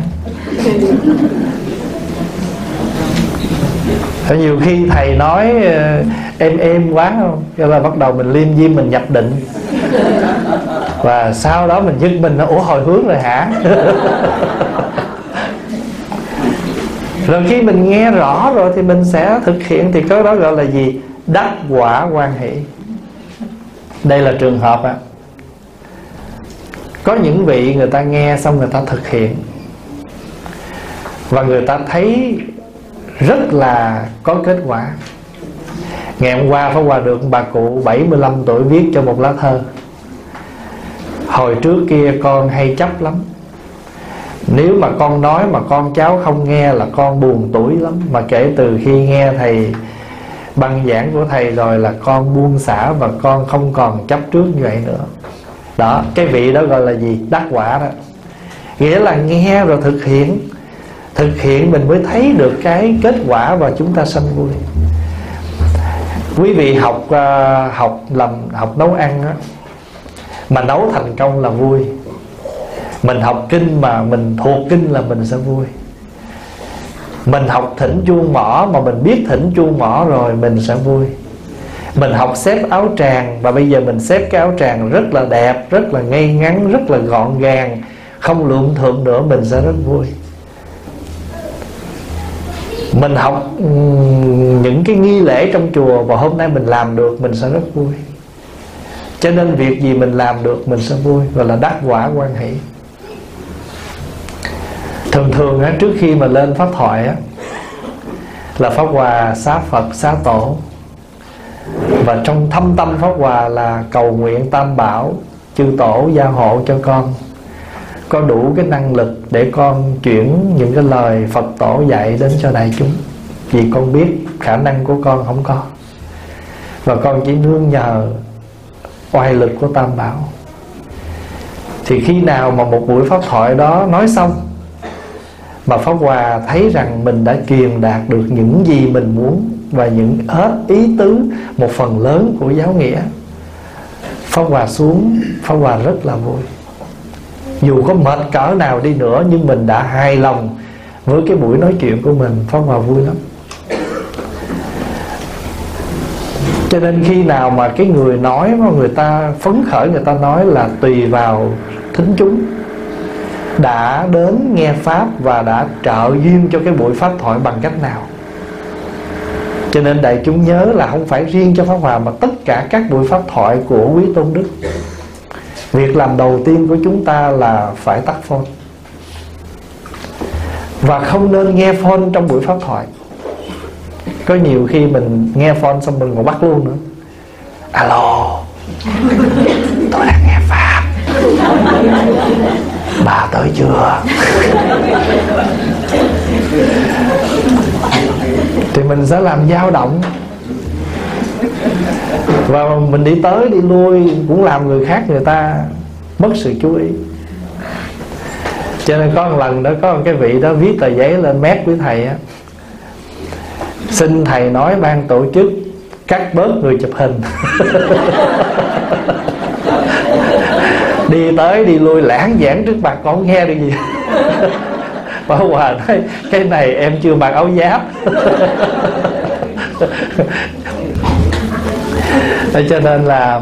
Nhiều khi thầy nói êm quá không, cho là bắt đầu mình liêm diêm, mình nhập định. Và sau đó mình giật mình, ủa hồi hướng rồi hả? Rồi khi mình nghe rõ rồi thì mình sẽ thực hiện, thì cái đó gọi là gì? Đắc quả hoan hỷ. Đây là trường hợp ạ. Có những vị người ta nghe xong người ta thực hiện, và người ta thấy rất là có kết quả. Ngày hôm qua Pháp Hòa được bà cụ 75 tuổi viết cho một lá thơ: hồi trước kia con hay chấp lắm, nếu mà con nói mà con cháu không nghe là con buồn tủi lắm. Mà kể từ khi nghe thầy băng giảng của thầy rồi là con buông xả, và con không còn chấp trước như vậy nữa. Đó, cái vị đó gọi là gì? Đắc quả đó. Nghĩa là nghe rồi thực hiện. Thực hiện mình mới thấy được cái kết quả và chúng ta sanh vui. Quý vị học nấu ăn á, mà nấu thành công là vui. Mình học kinh mà mình thuộc kinh là mình sẽ vui. Mình học thỉnh chuông mỏ mà mình biết thỉnh chuông mỏ rồi mình sẽ vui. Mình học xếp áo tràng và bây giờ mình xếp cái áo tràng rất là đẹp, rất là ngay ngắn, rất là gọn gàng, không lượng thượng nữa, mình sẽ rất vui. Mình học những cái nghi lễ trong chùa và hôm nay mình làm được, mình sẽ rất vui. Cho nên việc gì mình làm được mình sẽ vui, gọi là đắc quả hoan hỷ. Thường á, trước khi mà lên pháp thoại á, là Pháp Hòa xá Phật, xá Tổ. Và trong thâm tâm Pháp Hòa là cầu nguyện Tam Bảo, chư Tổ gia hộ cho con có đủ cái năng lực để con chuyển những cái lời Phật Tổ dạy đến cho đại chúng. Vì con biết khả năng của con không có, và con chỉ nương nhờ oai lực của Tam Bảo. Thì khi nào mà một buổi pháp thoại đó nói xong mà Pháp Hòa thấy rằng mình đã truyền đạt được những gì mình muốn và những hết ý tứ một phần lớn của giáo nghĩa, Pháp Hòa xuống, Pháp Hòa rất là vui. Dù có mệt cỡ nào đi nữa nhưng mình đã hài lòng với cái buổi nói chuyện của mình, Pháp Hòa vui lắm. Cho nên khi nào mà cái người nói mà người ta phấn khởi, người ta nói là tùy vào thính chúng đã đến nghe Pháp và đã trợ duyên cho cái buổi Pháp thoại bằng cách nào. Cho nên đại chúng nhớ là không phải riêng cho Pháp Hòa, mà tất cả các buổi Pháp thoại của quý tôn đức, việc làm đầu tiên của chúng ta là phải tắt phone. Và không nên nghe phone trong buổi Pháp thoại. Có nhiều khi mình nghe phone xong mình còn bắt luôn nữa. Alo, tôi đang nghe Pháp, bà tới chưa? Thì mình sẽ làm dao động, và mình đi tới đi lui cũng làm người khác người ta mất sự chú ý. Cho nên có một lần đó, có một cái vị đó viết tờ giấy lên mét với thầy á: xin thầy nói ban tổ chức cắt bớt người chụp hình. Đi tới đi lui lãng giảng trước mặt con nghe được gì. Bà Hòa nói cái này em chưa mặc áo giáp. Cho nên là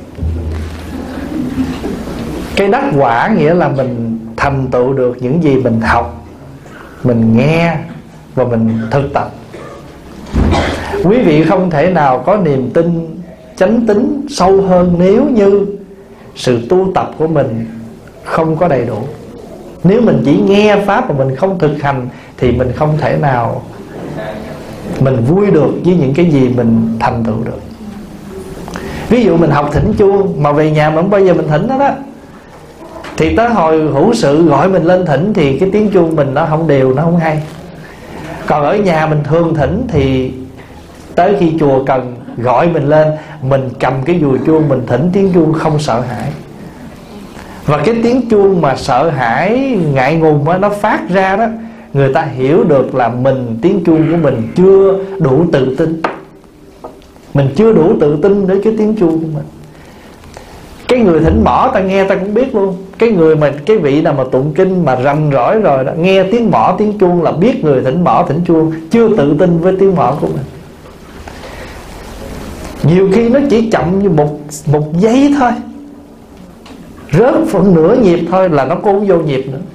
cái đắc quả nghĩa là mình thành tựu được những gì mình học, mình nghe và mình thực tập. Quý vị không thể nào có niềm tin chánh tín sâu hơn nếu như sự tu tập của mình không có đầy đủ. Nếu mình chỉ nghe Pháp mà mình không thực hành thì mình không thể nào mình vui được với những cái gì mình thành tựu được. Ví dụ mình học thỉnh chuông mà về nhà mình không bao giờ mình thỉnh đó đó, thì tới hồi hữu sự gọi mình lên thỉnh thì cái tiếng chuông mình nó không đều, nó không hay. Còn ở nhà mình thường thỉnh thì tới khi chùa cần gọi mình lên, mình cầm cái dùi chuông mình thỉnh tiếng chuông không sợ hãi. Và cái tiếng chuông mà sợ hãi, ngại ngùng đó, nó phát ra đó, người ta hiểu được là mình, tiếng chuông của mình chưa đủ tự tin. Mình chưa đủ tự tin với cái tiếng chuông của mình. Cái người thỉnh mõ ta nghe ta cũng biết luôn. Cái người mà, cái vị nào mà tụng kinh mà rành rỏi rồi đó, nghe tiếng mõ tiếng chuông là biết người thỉnh mõ thỉnh chuông chưa tự tin với tiếng mõ của mình. Nhiều khi nó chỉ chậm như một giây thôi, rớt phần nửa nhịp thôi là nó cũng vô nhịp nữa.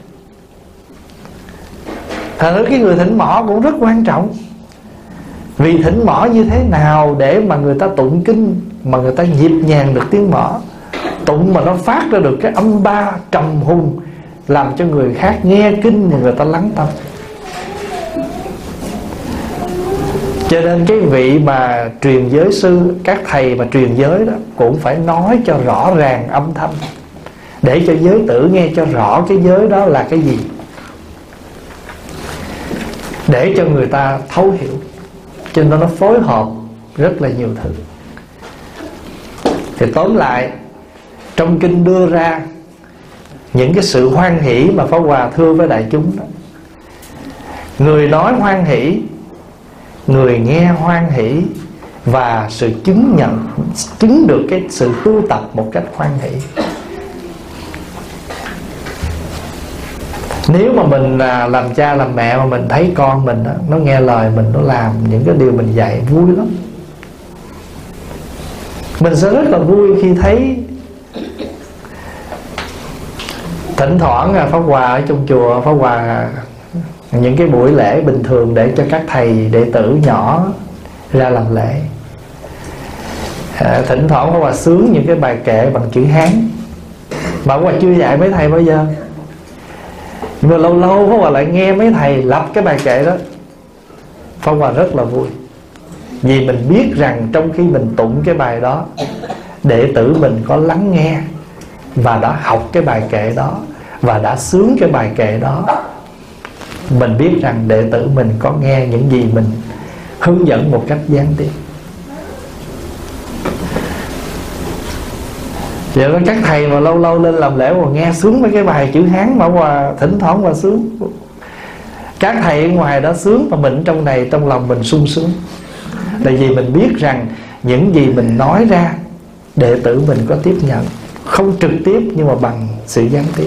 Thật ra cái người thỉnh mõ cũng rất quan trọng. Vì thỉnh mõ như thế nào để mà người ta tụng kinh mà người ta nhịp nhàng được tiếng mõ, tụng mà nó phát ra được cái âm ba trầm hùng, làm cho người khác nghe kinh mà người ta lắng tâm. Cho nên cái vị mà truyền giới sư, các thầy mà truyền giới đó cũng phải nói cho rõ ràng âm thanh, để cho giới tử nghe cho rõ cái giới đó là cái gì, để cho người ta thấu hiểu. Cho nên nó phối hợp rất là nhiều thứ. Thì tóm lại, trong kinh đưa ra những cái sự hoan hỷ mà Pháp Hòa thưa với đại chúng đó. Người nói hoan hỷ, người nghe hoan hỷ, và sự chứng được cái sự tu tập một cách hoan hỷ. Nếu mà mình làm cha làm mẹ mà mình thấy con mình đó, nó nghe lời mình, nó làm những cái điều mình dạy, vui lắm. Mình sẽ rất là vui khi thấy thỉnh thoảng Pháp Hòa ở trong chùa, Pháp Hòa những cái buổi lễ bình thường để cho các thầy đệ tử nhỏ ra làm lễ. Thỉnh thoảng Pháp Hòa sướng những cái bài kệ bằng chữ Hán mà Pháp Hòa chưa dạy mấy thầy bao giờ. Nhưng mà lâu lâu Pháp Hòa lại nghe mấy thầy lập cái bài kệ đó, Pháp Hòa rất là vui. Vì mình biết rằng trong khi mình tụng cái bài đó, đệ tử mình có lắng nghe và đã học cái bài kệ đó và đã sướng cái bài kệ đó. Mình biết rằng đệ tử mình có nghe những gì mình hướng dẫn một cách gián tiếp. Vậy đó, các thầy mà lâu lâu lên làm lễ mà nghe sướng mấy cái bài chữ Hán mà Hòa thỉnh thoảng Hòa sướng. Các thầy ở ngoài đó sướng mà mình trong này, trong lòng mình sung sướng. Tại vì mình biết rằng những gì mình nói ra, đệ tử mình có tiếp nhận, không trực tiếp nhưng mà bằng sự gián tiếp.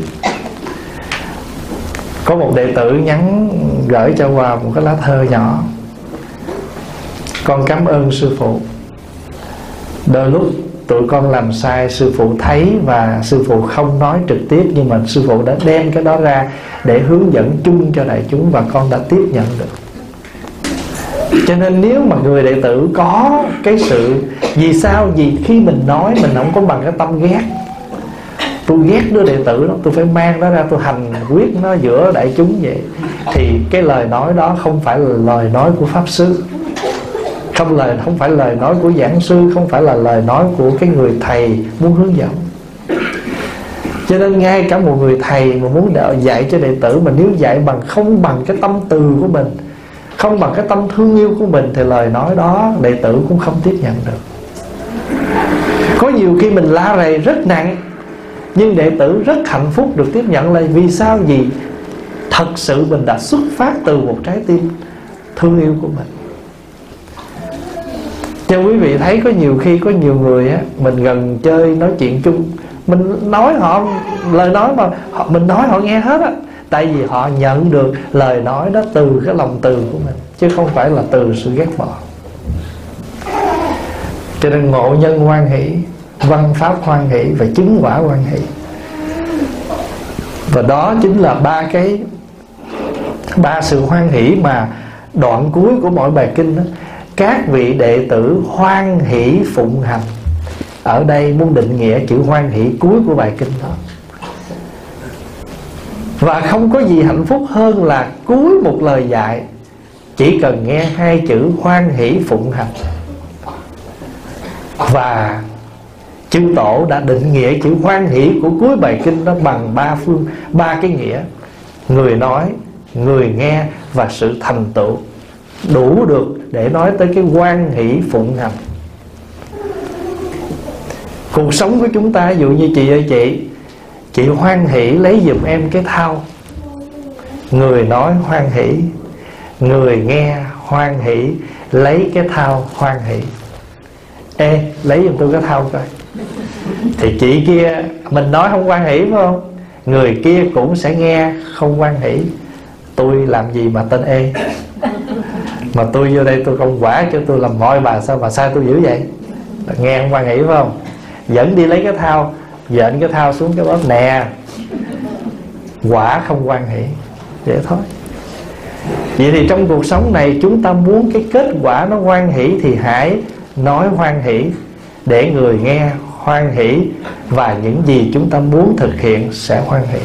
Có một đệ tử nhắn gửi cho Hòa một cái lá thơ nhỏ: con cảm ơn sư phụ Đôi lúc tụi con làm sai, sư phụ thấy và sư phụ không nói trực tiếp, nhưng mà sư phụ đã đem cái đó ra để hướng dẫn chung cho đại chúng, và con đã tiếp nhận được. Cho nên nếu mà người đệ tử có cái sự, vì sao? Vì khi mình nói mình không có bằng cái tâm ghét. Tôi ghét đứa đệ tử đó, tôi phải mang nó ra, tôi hành quyết nó giữa đại chúng vậy, thì cái lời nói đó không phải là lời nói của Pháp Sư, không phải lời nói của giảng sư, không phải là lời nói của cái người thầy muốn hướng dẫn. Cho nên ngay cả một người thầy mà muốn dạy cho đệ tử, mà nếu dạy không bằng cái tâm từ của mình, không bằng cái tâm thương yêu của mình, thì lời nói đó đệ tử cũng không tiếp nhận được. Có nhiều khi mình la rầy rất nặng, nhưng đệ tử rất hạnh phúc được tiếp nhận lại. Vì sao? Vì thật sự mình đã xuất phát từ một trái tim thương yêu của mình. Cho quý vị thấy có nhiều khi có nhiều người á, mình gần chơi nói chuyện chung, mình nói họ lời nói mà mình nói họ nghe hết á. Tại vì họ nhận được lời nói đó từ cái lòng từ của mình, chứ không phải là từ sự ghét bỏ. Cho nên ngộ nhân hoan hỷ, văn pháp hoan hỷ và chứng quả hoan hỷ. Và đó chính là ba sự hoan hỷ mà đoạn cuối của mỗi bài kinh đó. Các vị đệ tử hoan hỷ phụng hành. Ở đây muốn định nghĩa chữ hoan hỷ cuối của bài kinh đó. Và không có gì hạnh phúc hơn là cuối một lời dạy chỉ cần nghe hai chữ hoan hỷ phụng hành. Và chư tổ đã định nghĩa chữ hoan hỷ của cuối bài kinh đó bằng ba cái nghĩa: người nói, người nghe và sự thành tựu. Đủ được để nói tới cái hoan hỷ phụng hành. Cuộc sống của chúng ta, ví dụ như chị ơi, chị hoan hỷ lấy giùm em cái thau. Người nói hoan hỷ, người nghe hoan hỷ lấy cái thau hoan hỷ. Ê, lấy giùm tôi cái thau coi. Thì chị kia mình nói không hoan hỷ phải không? Người kia cũng sẽ nghe không hoan hỷ. Tôi làm gì mà tên Ê? Mà tôi vô đây tôi công quả cho tôi làm mọi bà, sao mà sai tôi dữ vậy? Nghe không hoan hỷ phải không? Dẫn đi lấy cái thau, dện cái thau xuống cái bóp nè, quả không hoan hỷ. Vậy thôi. Vậy thì trong cuộc sống này chúng ta muốn cái kết quả nó hoan hỷ thì hãy nói hoan hỷ để người nghe hoan hỷ, và những gì chúng ta muốn thực hiện sẽ hoan hỷ.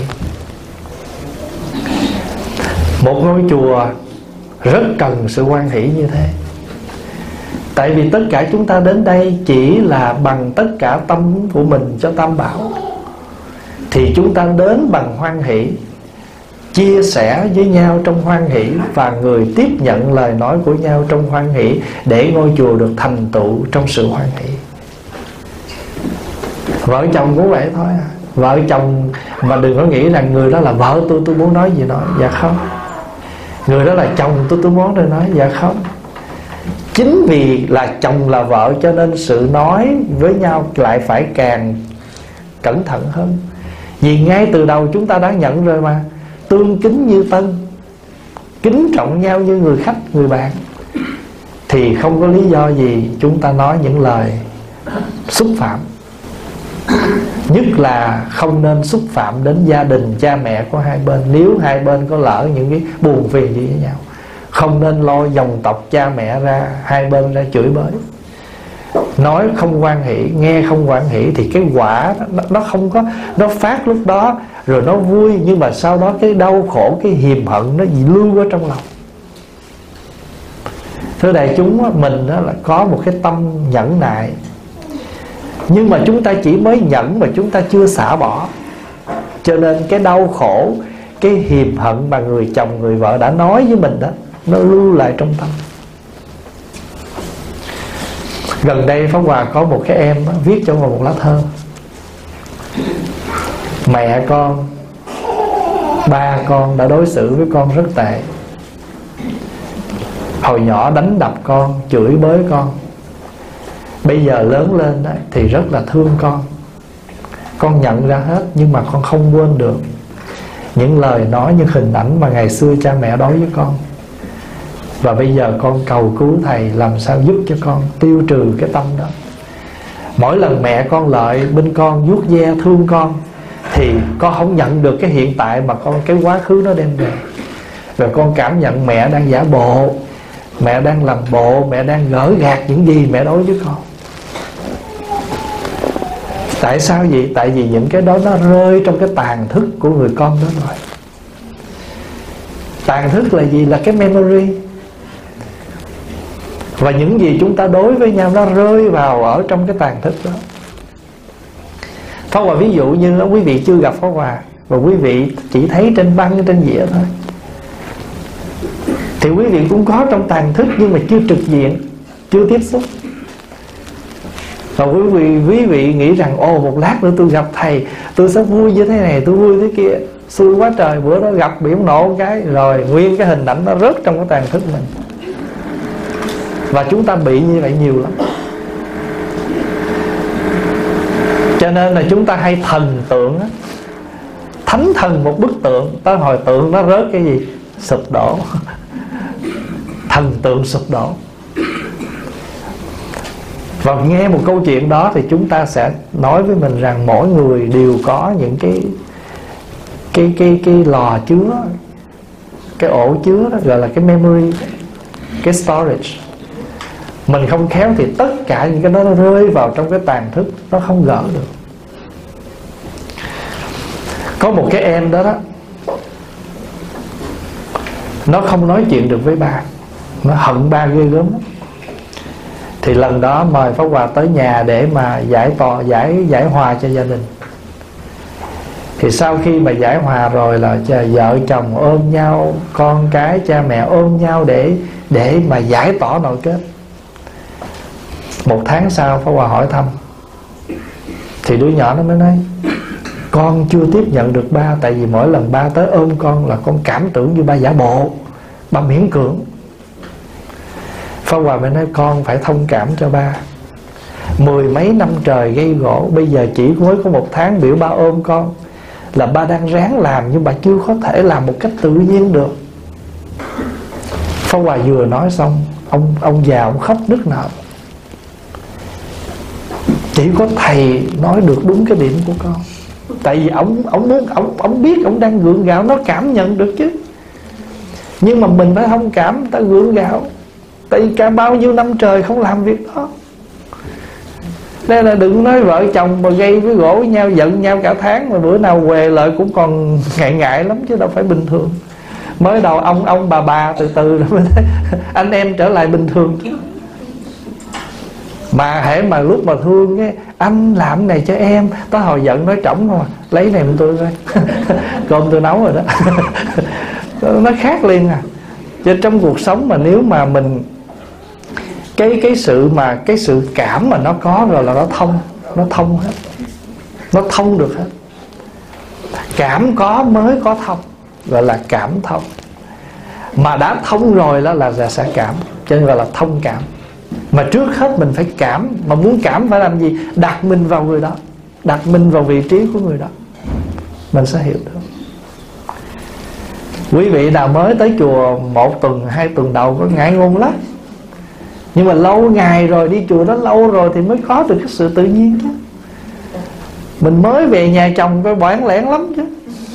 Một ngôi chùa rất cần sự hoan hỷ như thế. Tại vì tất cả chúng ta đến đây chỉ là bằng tất cả tâm của mình cho Tam Bảo, thì chúng ta đến bằng hoan hỷ, chia sẻ với nhau trong hoan hỷ, và người tiếp nhận lời nói của nhau trong hoan hỷ, để ngôi chùa được thành tựu trong sự hoan hỷ. Vợ chồng cũng vậy thôi à. Vợ chồng mà đừng có nghĩ rằng người đó là vợ tôi muốn nói gì nói. Dạ không. Người đó là chồng tôi muốn nói. Dạ không. Chính vì là chồng là vợ cho nên sự nói với nhau lại phải càng cẩn thận hơn. Vì ngay từ đầu chúng ta đã nhận rồi mà. Tương kính như tân, kính trọng nhau như người khách, người bạn, thì không có lý do gì chúng ta nói những lời xúc phạm. Nhất là không nên xúc phạm đến gia đình, cha mẹ của hai bên. Nếu hai bên có lỡ những cái buồn phiền gì với nhau, không nên lôi dòng tộc cha mẹ ra, hai bên ra chửi bới. Nói không hoan hỷ, nghe không hoan hỷ, thì cái quả nó không có, nó phát lúc đó rồi nó vui, nhưng mà sau đó cái đau khổ, cái hiềm hận nó lưu ở trong lòng. Thưa đại chúng, mình đó là có một cái tâm nhẫn nại, nhưng mà chúng ta chỉ mới nhẫn mà chúng ta chưa xả bỏ. Cho nên cái đau khổ, cái hiềm hận mà người chồng người vợ đã nói với mình đó, nó lưu lại trong tâm. Gần đây Pháp Hòa có một cái em đó, viết cho một lá thơ. Mẹ con, ba con đã đối xử với con rất tệ. Hồi nhỏ đánh đập con, chửi bới con. Bây giờ lớn lên đó, thì rất là thương con. Con nhận ra hết, nhưng mà con không quên được những lời nói, những hình ảnh mà ngày xưa cha mẹ đối với con. Và bây giờ con cầu cứu thầy làm sao giúp cho con tiêu trừ cái tâm đó. Mỗi lần mẹ con lợi bên con, vuốt ve thương con, thì con không nhận được cái hiện tại mà cái quá khứ nó đem về. Rồi con cảm nhận mẹ đang giả bộ, mẹ đang làm bộ, mẹ đang gỡ gạt những gì mẹ đối với con. Tại sao vậy? Tại vì những cái đó nó rơi trong cái tàn thức của người con đó rồi. Tàn thức là gì? Là cái memory. Và những gì chúng ta đối với nhau nó rơi vào ở trong cái tàn thức đó. Pháp Hòa ví dụ như là quý vị chưa gặp Pháp Hòa, và quý vị chỉ thấy trên băng, trên dĩa thôi, thì quý vị cũng có trong tàn thức nhưng mà chưa trực diện, chưa tiếp xúc. Và quý vị nghĩ rằng ồ, một lát nữa tôi gặp thầy, tôi sẽ vui như thế này, tôi vui thế kia. Xui quá trời, bữa đó gặp bị ông nổ một cái, rồi nguyên cái hình ảnh nó rớt trong cái tàn thức mình. Và chúng ta bị như vậy nhiều lắm. Cho nên là chúng ta hay thần tượng á, thánh thần một bức tượng, tới hồi tượng nó rớt cái gì? Sụp đổ. Thần tượng sụp đổ. Và nghe một câu chuyện đó thì chúng ta sẽ nói với mình rằng mỗi người đều có những cái lò chứa, cái ổ chứa đó gọi là cái memory, cái storage. Mình không khéo thì tất cả những cái đó nó rơi vào trong cái tàn thức, nó không gỡ được. Có một cái em đó, nó không nói chuyện được với ba, nó hận ba ghê gớm lắm. Thì lần đó mời Pháp Hòa tới nhà để mà giải hòa cho gia đình. Thì sau khi mà giải hòa rồi là vợ chồng ôm nhau, con cái cha mẹ ôm nhau để mà giải tỏa nội kết. Một tháng sau Pháp Hòa hỏi thăm, thì đứa nhỏ nó mới nói: con chưa tiếp nhận được ba, tại vì mỗi lần ba tới ôm con là con cảm tưởng như ba giả bộ, ba miễn cưỡng. Pháp Hòa mới nói: con phải thông cảm cho ba. 10 mấy năm trời gây gỗ, bây giờ chỉ mới có 1 tháng biểu ba ôm con, là ba đang ráng làm nhưng bà chưa có thể làm một cách tự nhiên được. Pháp Hòa vừa nói xong, ông già ông khóc nức nở. Chỉ có thầy nói được đúng cái điểm của con. Tại vì ông biết ông đang gượng gạo, nó cảm nhận được chứ. Nhưng mà mình phải thông cảm, ta gượng gạo. Tại vì cả bao nhiêu năm trời không làm việc đó. Nên là đừng nói vợ chồng mà gây với gỗ với nhau, giận nhau cả tháng, mà bữa nào què lại cũng còn ngại lắm, chứ đâu phải bình thường. Mới đầu ông bà từ từ rồi mới thấy anh em trở lại bình thường. Mà hễ mà lúc mà thương cái anh làm này cho em, tới hồi giận nói trỏng thôi, lấy này tôi coi cơm tôi nấu rồi đó. Nó khác liền à. Chứ trong cuộc sống mà nếu mà mình cái sự cảm mà nó có rồi là nó thông hết, nó thông được hết. Cảm có mới có thông, gọi là cảm thông. Mà đã thông rồi đó là sẽ cảm, cho nên gọi là thông cảm. Mà trước hết mình phải cảm. Mà muốn cảm phải làm gì? Đặt mình vào người đó, đặt mình vào vị trí của người đó, mình sẽ hiểu được. Quý vị nào mới tới chùa 1 tuần 2 tuần đầu có ngại ngùng lắm, nhưng mà lâu ngày rồi, đi chùa đó lâu rồi thì mới có được cái sự tự nhiên chứ. Mình mới về nhà chồng coi bản lẻn lắm chứ,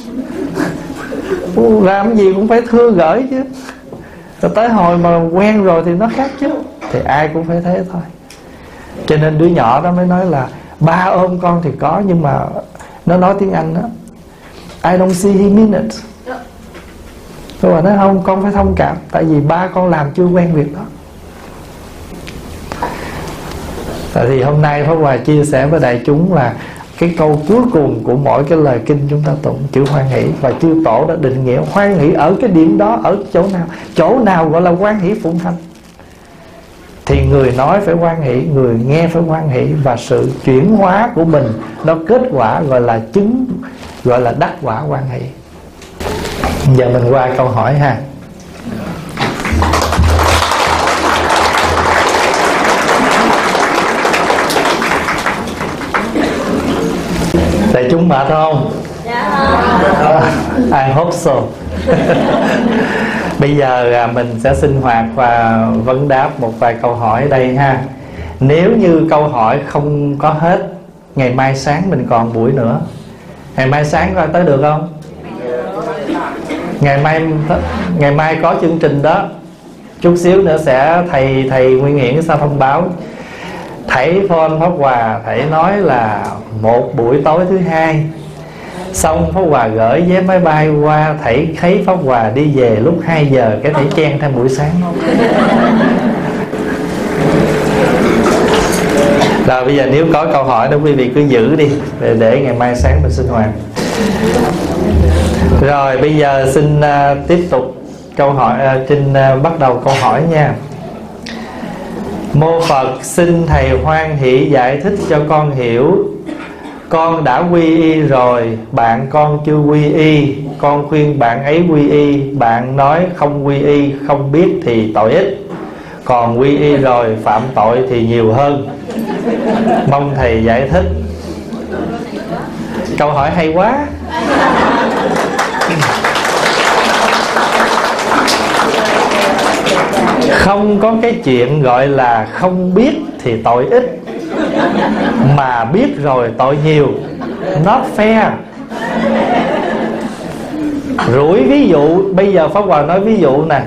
làm gì cũng phải thưa gửi chứ. Rồi tới hồi mà quen rồi thì nó khác chứ. Thì ai cũng phải thế thôi. Cho nên đứa nhỏ đó mới nói là ba ôm con thì có, nhưng mà nó nói tiếng Anh đó, I don't see him in it. Tôi nói không, con phải thông cảm, tại vì ba con làm chưa quen việc đó. Tại vì hôm nay Pháp Hòa chia sẻ với đại chúng là cái câu cuối cùng của mỗi cái lời kinh chúng ta tụng chữ hoan hỷ. Và chư tổ đã định nghĩa hoan hỷ ở cái điểm đó, ở chỗ nào. Chỗ nào gọi là hoan hỷ phụng hành, thì người nói phải hoan hỷ, người nghe phải hoan hỷ. Và sự chuyển hóa của mình nó kết quả gọi là chứng, gọi là đắc quả hoan hỷ. Giờ mình qua câu hỏi ha. Đại chúng mệt không? I hope so. Bây giờ mình sẽ sinh hoạt và vấn đáp một vài câu hỏi đây ha. Nếu như câu hỏi không có hết, ngày mai sáng mình còn buổi nữa. Ngày mai sáng coi tới được không? Ngày mai có chương trình đó. Chút xíu nữa sẽ thầy Nguyên Hiển sẽ thông báo. Thầy phone Pháp Hòa, thầy nói là một buổi tối thứ hai. Xong Pháp Hòa gửi vé máy bay qua, thầy thấy Pháp Hòa đi về lúc 2 giờ, cái thầy chen thêm buổi sáng. Rồi bây giờ nếu có câu hỏi đó quý vị cứ giữ đi, để ngày mai sáng mình sinh hoạt. Rồi bây giờ xin tiếp tục câu hỏi, bắt đầu câu hỏi nha. Mô Phật, xin thầy hoan hỷ giải thích cho con hiểu. Con đã quy y rồi, bạn con chưa quy y. Con khuyên bạn ấy quy y, bạn nói không quy y, không biết thì tội ít. Còn quy y rồi phạm tội thì nhiều hơn. Mong thầy giải thích. Câu hỏi hay quá. Không có cái chuyện gọi là không biết thì tội ít, mà biết rồi tội nhiều. Not fair. Rủi ví dụ. Bây giờ Pháp Hòa nói ví dụ nè.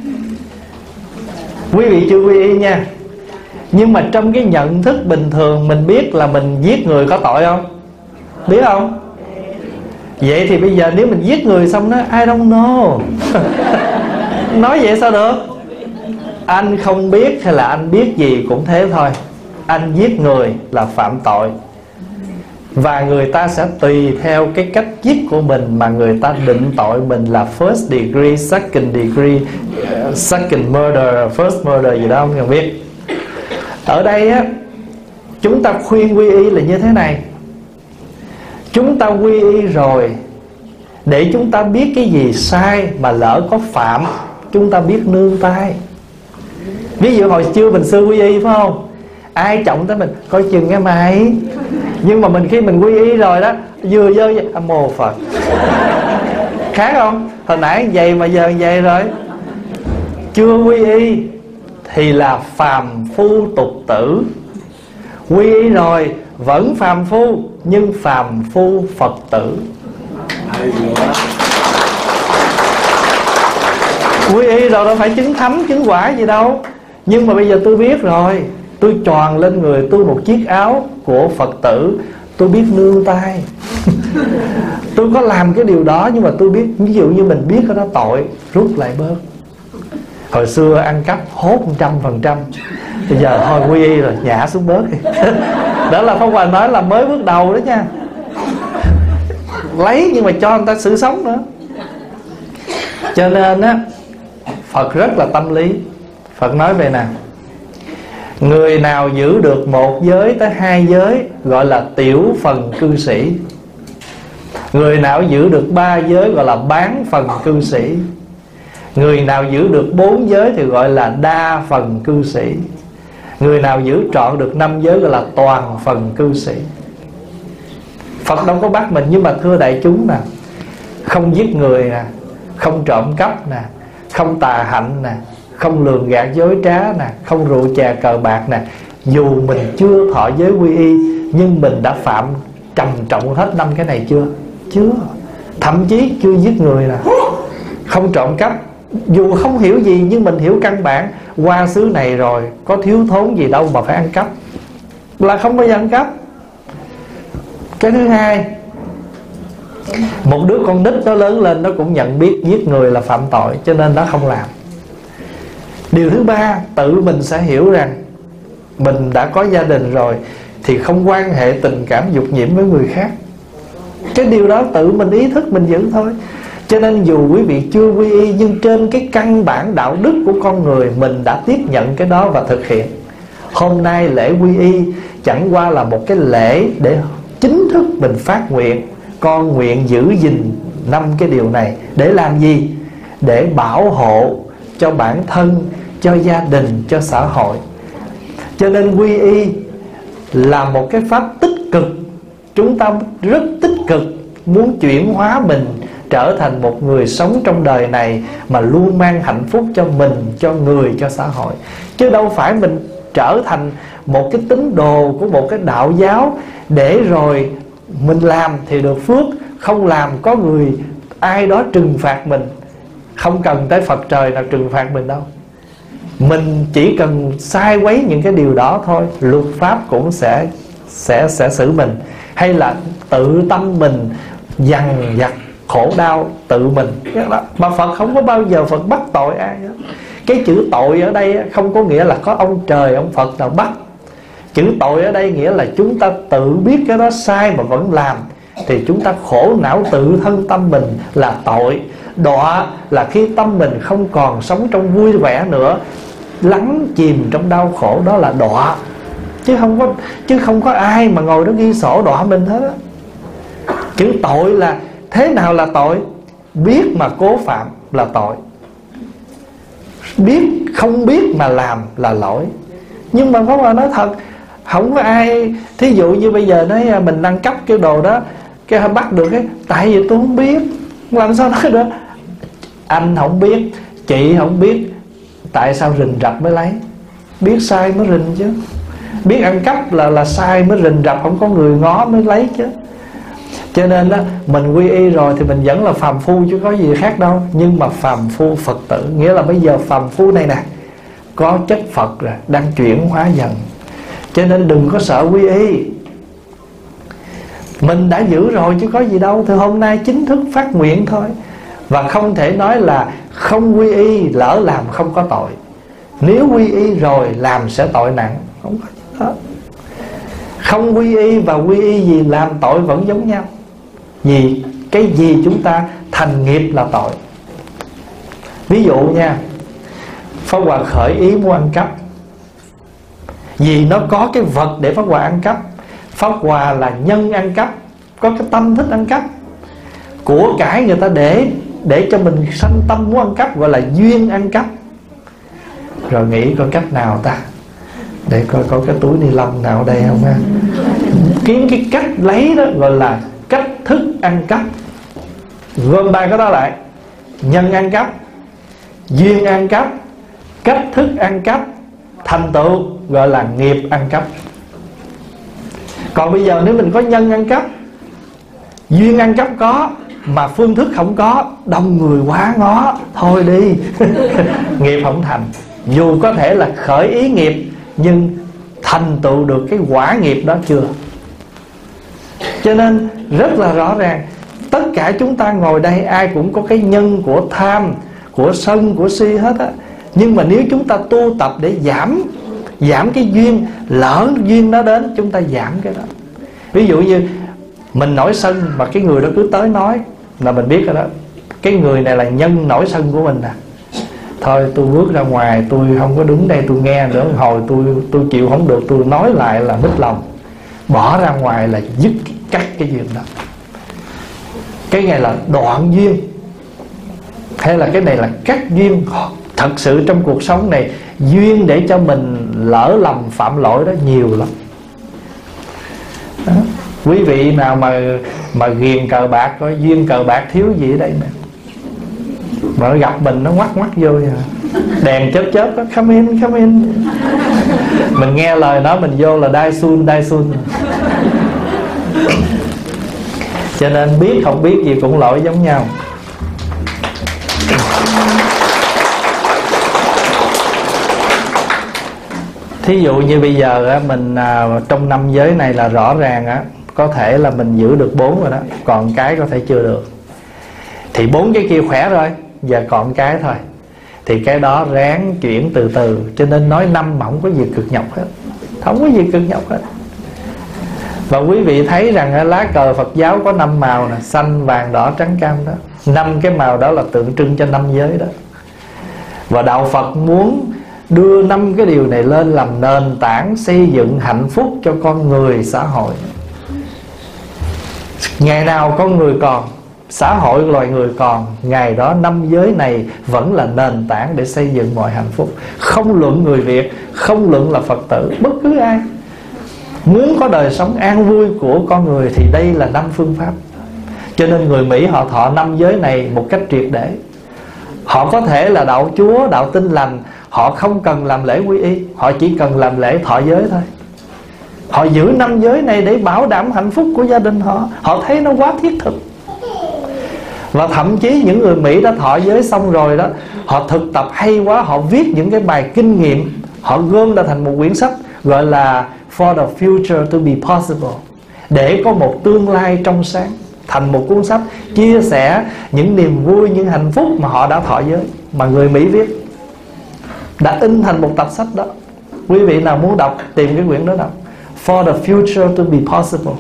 Quý vị chưa quy y nha, nhưng mà trong cái nhận thức bình thường mình biết là mình giết người có tội không? Biết không? Vậy thì bây giờ nếu mình giết người xong đó, I don't know. Nói vậy sao được? Anh không biết hay là anh biết gì cũng thế thôi. Anh giết người là phạm tội, và người ta sẽ tùy theo cái cách giết của mình mà người ta định tội mình là first degree, second degree, second murder, first murder gì đó không cần biết. Ở đây á, chúng ta khuyên quy y là như thế này. Chúng ta quy y rồi để chúng ta biết cái gì sai, mà lỡ có phạm chúng ta biết nương tay. Ví dụ hồi xưa mình xưa quy y phải không, ai trọng tới mình coi chừng nghe mày. Nhưng mà khi mình quy y rồi đó, vừa dơ vậy, Mô Phật. Khác không? Hồi nãy vậy mà giờ vậy rồi. Chưa quy y thì là phàm phu tục tử. Quy y rồi vẫn phàm phu, nhưng phàm phu Phật tử. Quy y rồi đâu phải chứng thánh chứng quả gì đâu. Nhưng mà bây giờ tôi biết rồi, tôi choàng lên người tôi một chiếc áo của Phật tử, tôi biết nương tay. Tôi có làm cái điều đó, nhưng mà tôi biết, ví dụ như mình biết cái đó tội, rút lại bớt. Hồi xưa ăn cắp hốt 100%, bây giờ thôi quy y rồi, nhả xuống bớt đi. Đó là Pháp Hòa nói là mới bước đầu đó nha. Lấy nhưng mà cho người ta sự sống nữa. Cho nên á, Phật rất là tâm lý. Phật nói về nè, người nào giữ được 1 giới tới 2 giới gọi là tiểu phần cư sĩ. Người nào giữ được 3 giới gọi là bán phần cư sĩ. Người nào giữ được 4 giới thì gọi là đa phần cư sĩ. Người nào giữ trọn được 5 giới gọi là toàn phần cư sĩ. Phật đâu có bắt mình, nhưng mà thưa đại chúng nè, không giết người nè, không trộm cắp nè, không tà hạnh nè, không lường gạt dối trá nè, không rượu chè cờ bạc nè. Dù mình chưa thọ giới quy y, nhưng mình đã phạm trầm trọng hết 5 cái này chưa? Chưa. Thậm chí chưa giết người nè, không trộm cắp. Dù không hiểu gì nhưng mình hiểu căn bản, qua xứ này rồi có thiếu thốn gì đâu mà phải ăn cắp, là không bao giờ ăn cắp. Cái thứ hai, một đứa con nít nó lớn lên nó cũng nhận biết giết người là phạm tội, cho nên nó không làm. Điều thứ ba, tự mình sẽ hiểu rằng mình đã có gia đình rồi thì không quan hệ tình cảm dục nhiễm với người khác. Cái điều đó tự mình ý thức mình giữ thôi. Cho nên dù quý vị chưa quy y, nhưng trên cái căn bản đạo đức của con người mình đã tiếp nhận cái đó và thực hiện. Hôm nay lễ quy y chẳng qua là một cái lễ để chính thức mình phát nguyện, con nguyện giữ gìn 5 cái điều này. Để làm gì? Để bảo hộ cho bản thân, cho gia đình, cho xã hội. Cho nên quy y là một cái pháp tích cực. Chúng ta rất tích cực muốn chuyển hóa mình trở thành một người sống trong đời này mà luôn mang hạnh phúc cho mình, cho người, cho xã hội. Chứ đâu phải mình trở thành một cái tín đồ của một cái đạo giáo, để rồi mình làm thì được phước, không làm có người ai đó trừng phạt mình. Không cần tới Phật trời nào trừng phạt mình đâu. Mình chỉ cần sai quấy những cái điều đó thôi, luật pháp cũng sẽ xử mình. Hay là tự tâm mình dằn vặt khổ đau tự mình. Mà Phật không có bao giờ Phật bắt tội ai hết. Cái chữ tội ở đây không có nghĩa là có ông trời, ông Phật nào bắt. Chữ tội ở đây nghĩa là chúng ta tự biết cái đó sai mà vẫn làm, thì chúng ta khổ não tự thân tâm mình là tội. Đọa là khi tâm mình không còn sống trong vui vẻ nữa, lắng chìm trong đau khổ, đó là đọa. Chứ không có ai mà ngồi đó ghi sổ đọa mình hết á. Chữ tội là thế nào là tội? Biết mà cố phạm là tội, không biết mà làm là lỗi. Nhưng mà Pháp Hòa nói thật, không có ai. Thí dụ như bây giờ nói mình ăn cắp cái đồ đó, cái bắt được cái tại vì tôi không biết, làm sao nói được. Anh không biết, chị không biết, tại sao rình rập mới lấy? Biết sai mới rình chứ. Biết ăn cắp là sai mới rình rập, không có người ngó mới lấy chứ. Cho nên đó, mình quy y rồi thì mình vẫn là phàm phu chứ có gì khác đâu. Nhưng mà phàm phu Phật tử, nghĩa là bây giờ phàm phu này nè có chất Phật rồi, đang chuyển hóa dần. Cho nên đừng có sợ quy y. Mình đã giữ rồi chứ có gì đâu. Thì hôm nay chính thức phát nguyện thôi. Và không thể nói là không quy y lỡ làm không có tội. Nếu quy y rồi làm sẽ tội nặng. Không có gì hết. Không quy y và quy y gì làm tội vẫn giống nhau. Vì cái gì chúng ta thành nghiệp là tội. Ví dụ nha, Pháp Hòa khởi ý muốn ăn cắp, vì nó có cái vật để Pháp Hòa ăn cắp. Pháp Hòa là nhân ăn cắp, có cái tâm thích ăn cắp. Của cải người ta để cho mình sanh tâm muốn ăn cắp, gọi là duyên ăn cắp. Rồi nghĩ coi cách nào ta, để coi có cái túi ni lông nào ở đây không ha. Kiếm cái cách lấy đó gọi là cách thức ăn cắp. Gom ba cái đó lại: nhân ăn cắp, duyên ăn cắp, cách thức ăn cắp, thành tựu gọi là nghiệp ăn cắp. Còn bây giờ nếu mình có nhân ăn cắp, duyên ăn cắp có, mà phương thức không có, đông người quá ngó, thôi đi. Nghiệp không thành. Dù có thể là khởi ý nghiệp, nhưng thành tựu được cái quả nghiệp đó chưa. Cho nên rất là rõ ràng, tất cả chúng ta ngồi đây ai cũng có cái nhân của tham, của sân, của si hết á. Nhưng mà nếu chúng ta tu tập để giảm cái duyên, lỡ duyên nó đến chúng ta giảm cái đó. Ví dụ như mình nổi sân mà cái người đó cứ tới nói là mình biết rồi đó, cái người này là nhân nổi sân của mình nè. Thôi tôi bước ra ngoài, tôi không có đứng đây tôi nghe nữa, hồi tôi chịu không được, tôi nói lại là mít lòng. Bỏ ra ngoài là dứt cắt cái duyên đó. Cái này là đoạn duyên, hay là cái này là cắt duyên. Thật sự trong cuộc sống này, duyên để cho mình lỡ lầm phạm lỗi đó nhiều lắm đó. Quý vị nào mà ghiền cờ bạc, coi duyên cờ bạc thiếu gì ở đây nè. Mà nó gặp mình nó ngoắt vô vậy. Đèn chớp đó, come in. Mình nghe lời nó mình vô là đai sun. Cho nên biết không biết gì cũng lỗi giống nhau. Thí dụ như bây giờ mình trong năm giới này là rõ ràng có thể là mình giữ được 4 rồi đó, còn cái có thể chưa được. Thì 4 cái kia khỏe rồi, giờ còn cái thôi. Thì cái đó ráng chuyển từ từ. Cho nên nói 5 mà không có gì cực nhọc hết. Không có gì cực nhọc hết. Và quý vị thấy rằng lá cờ Phật giáo có 5 màu nè: xanh, vàng, đỏ, trắng, cam đó. 5 cái màu đó là tượng trưng cho 5 giới đó. Và Đạo Phật muốn đưa 5 cái điều này lên làm nền tảng xây dựng hạnh phúc cho con người, xã hội. Ngày nào con người còn, xã hội loài người còn, ngày đó 5 giới này vẫn là nền tảng để xây dựng mọi hạnh phúc. Không luận người Việt, không luận là Phật tử, bất cứ ai muốn có đời sống an vui của con người thì đây là 5 phương pháp. Cho nên người Mỹ họ thọ 5 giới này một cách triệt để. Họ có thể là đạo Chúa, đạo Tin Lành, họ không cần làm lễ quy y, họ chỉ cần làm lễ thọ giới thôi. Họ giữ 5 giới này để bảo đảm hạnh phúc của gia đình họ. Họ thấy nó quá thiết thực. Và thậm chí những người Mỹ đã thọ giới xong rồi đó, họ thực tập hay quá, họ viết những cái bài kinh nghiệm, họ gom ra thành một quyển sách gọi là For the Future to be Possible, để có một tương lai trong sáng, thành một cuốn sách chia sẻ những niềm vui, những hạnh phúc mà họ đã thọ giới, mà người Mỹ viết, đã in thành một tập sách đó. Quý vị nào muốn đọc, tìm cái quyển đó đọc, For the Future to be Possible.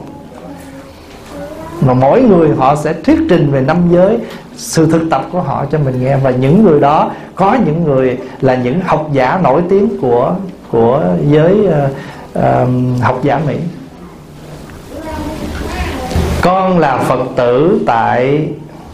Mà mỗi người họ sẽ thuyết trình về 5 giới, sự thực tập của họ cho mình nghe. Và những người đó, có những người là những học giả nổi tiếng của giới học giả Mỹ. Con là Phật tử tại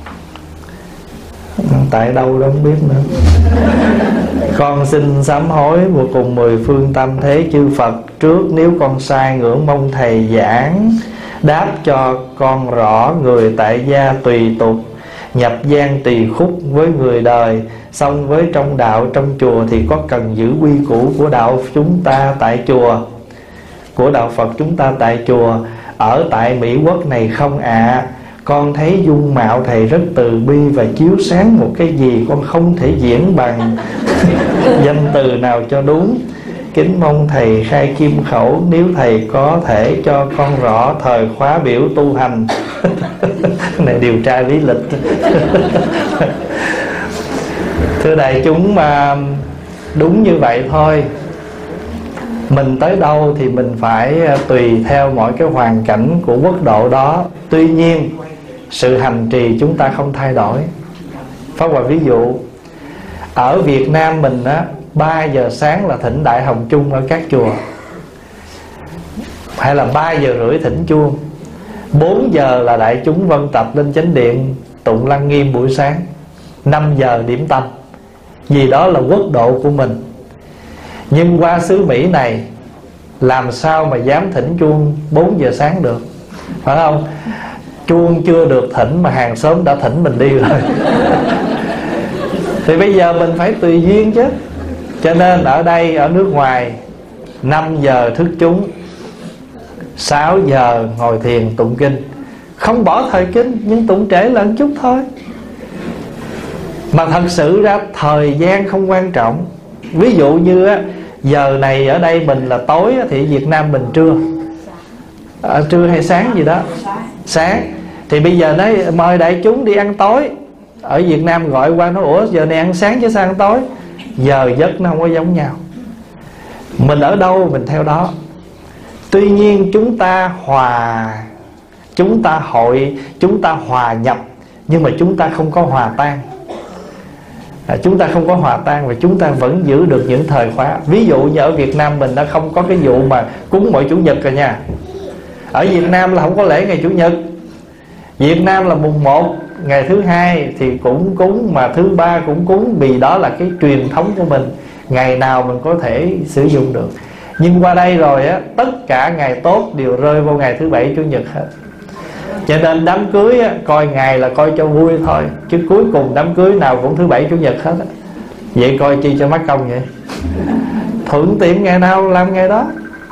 đâu đó không biết nữa. Con xin sám hối và cùng 10 phương tam thế chư Phật trước, nếu con sai ngưỡng mong thầy giảng đáp cho con rõ. Người tại gia tùy tục, nhập gian tùy khúc với người đời, song với trong đạo trong chùa thì có cần giữ quy củ của đạo chúng ta tại chùa, của đạo Phật chúng ta tại chùa ở tại Mỹ Quốc này không ạ? Con thấy dung mạo thầy rất từ bi và chiếu sáng một cái gì con không thể diễn bằng danh từ nào cho đúng. Kính mong thầy khai kim khẩu, nếu thầy có thể cho con rõ thời khóa biểu tu hành. Này điều tra lý lịch. Thưa đại chúng, mà đúng như vậy thôi. Mình tới đâu thì mình phải tùy theo mọi cái hoàn cảnh của quốc độ đó. Tuy nhiên sự hành trì chúng ta không thay đổi. Pháp Hòa ví dụ, ở Việt Nam mình á, 3 giờ sáng là thỉnh Đại Hồng Chung ở các chùa, hay là 3 giờ rưỡi thỉnh chuông, 4 giờ là đại chúng vân tập lên chánh điện tụng lăng nghiêm buổi sáng, 5 giờ điểm tâm. Vì đó là quốc độ của mình. Nhưng qua xứ Mỹ này làm sao mà dám thỉnh chuông 4 giờ sáng được, phải không? Chuông chưa được thỉnh mà hàng xóm đã thỉnh mình đi rồi. Thì bây giờ mình phải tùy duyên chứ. Cho nên ở đây, ở nước ngoài, 5 giờ thức chúng, 6 giờ ngồi thiền tụng kinh. Không bỏ thời kinh, nhưng tụng trễ là một chút thôi. Mà thật sự ra thời gian không quan trọng. Ví dụ như á, giờ này ở đây mình là tối thì Việt Nam mình trưa, trưa hay sáng gì đó, sáng. Thì bây giờ nói mời đại chúng đi ăn tối, ở Việt Nam gọi qua nói ủa giờ này ăn sáng chứ sao ăn tối. Giờ giấc nó không có giống nhau. Mình ở đâu mình theo đó. Tuy nhiên chúng ta hòa nhập, nhưng mà chúng ta không có hòa tan. Chúng ta không có hòa tan và chúng ta vẫn giữ được những thời khóa. Ví dụ như ở Việt Nam mình đã không có cái vụ mà cúng mỗi Chủ nhật rồi nha. Ở Việt Nam là không có lễ ngày Chủ nhật. Việt Nam là mùng 1, ngày thứ 2 thì cũng cúng, mà thứ 3 cũng cúng, vì đó là cái truyền thống của mình. Ngày nào mình có thể sử dụng được. Nhưng qua đây rồi á, tất cả ngày tốt đều rơi vào ngày thứ 7 Chủ nhật hết. Cho nên đám cưới á, coi ngày là coi cho vui thôi, chứ cuối cùng đám cưới nào cũng thứ 7 Chủ nhật hết á. Vậy coi chi cho mắc công vậy. Thuận tiện ngày nào làm ngày đó.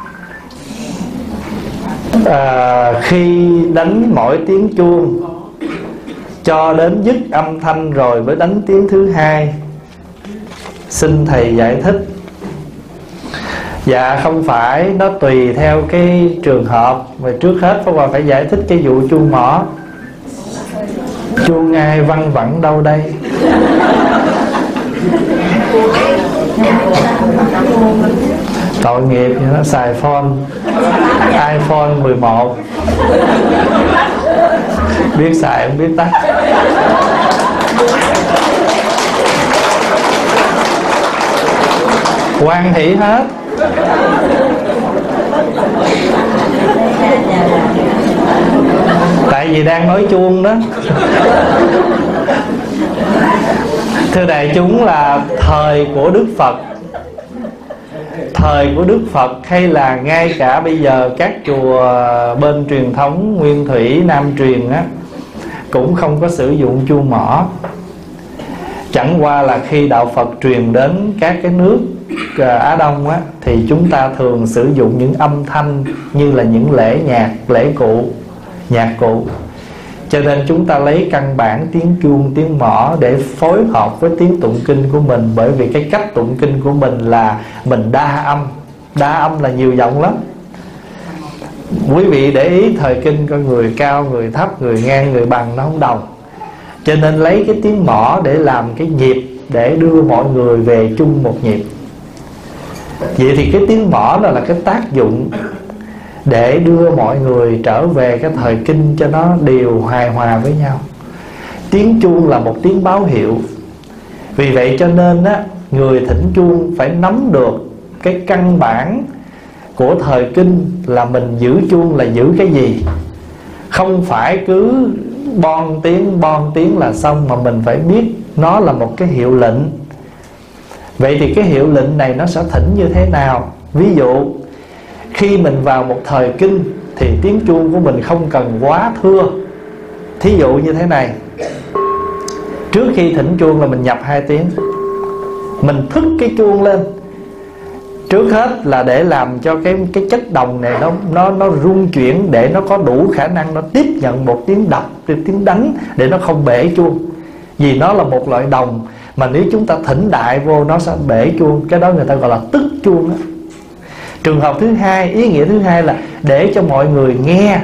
Khi đánh mỗi tiếng chuông cho đến dứt âm thanh rồi mới đánh tiếng thứ 2, xin thầy giải thích. Dạ không phải, nó tùy theo cái trường hợp. Mà trước hết Pháp Hòa phải giải thích cái vụ chuông mỏ. Chuông ai văng vẳng đâu đây? Tội nghiệp vậy đó, xài phone iPhone 11, biết xài không biết tắt. Hoan hỷ hết. Tại vì đang nói chuông đó. Thưa đại chúng, là thời của Đức Phật, thời của Đức Phật, hay là ngay cả bây giờ các chùa bên truyền thống Nguyên Thủy Nam truyền á, cũng không có sử dụng chuông mỏ. Chẳng qua là khi đạo Phật truyền đến các cái nước Á Đông á, thì chúng ta thường sử dụng những âm thanh như là những lễ nhạc, lễ cụ, nhạc cụ. Cho nên chúng ta lấy căn bản tiếng chuông, tiếng mõ để phối hợp với tiếng tụng kinh của mình. Bởi vì cái cách tụng kinh của mình là mình đa âm. Đa âm là nhiều giọng lắm. Quý vị để ý thời kinh coi người cao, người thấp, người ngang, người bằng nó không đồng. Cho nên lấy cái tiếng mõ để làm cái nhịp, để đưa mọi người về chung một nhịp. Vậy thì cái tiếng mõ đó là cái tác dụng để đưa mọi người trở về cái thời kinh cho nó đều hài hòa với nhau. Tiếng chuông là một tiếng báo hiệu. Vì vậy cho nên á, người thỉnh chuông phải nắm được cái căn bản của thời kinh là mình giữ chuông là giữ cái gì. Không phải cứ bon tiếng là xong, mà mình phải biết nó là một cái hiệu lệnh. Vậy thì cái hiệu lệnh này nó sẽ thỉnh như thế nào? Ví dụ khi mình vào một thời kinh thì tiếng chuông của mình không cần quá thưa. Thí dụ như thế này, trước khi thỉnh chuông là mình nhập 2 tiếng. Mình thức cái chuông lên, trước hết là để làm cho cái chất đồng này nó rung chuyển, để nó có đủ khả năng nó tiếp nhận một tiếng đập, tiếng đánh, để nó không bể chuông. Vì nó là một loại đồng mà nếu chúng ta thỉnh đại vô nó sẽ bể chuông. Cái đó người ta gọi là tức chuông đó. Trường hợp thứ hai, ý nghĩa thứ hai là để cho mọi người nghe.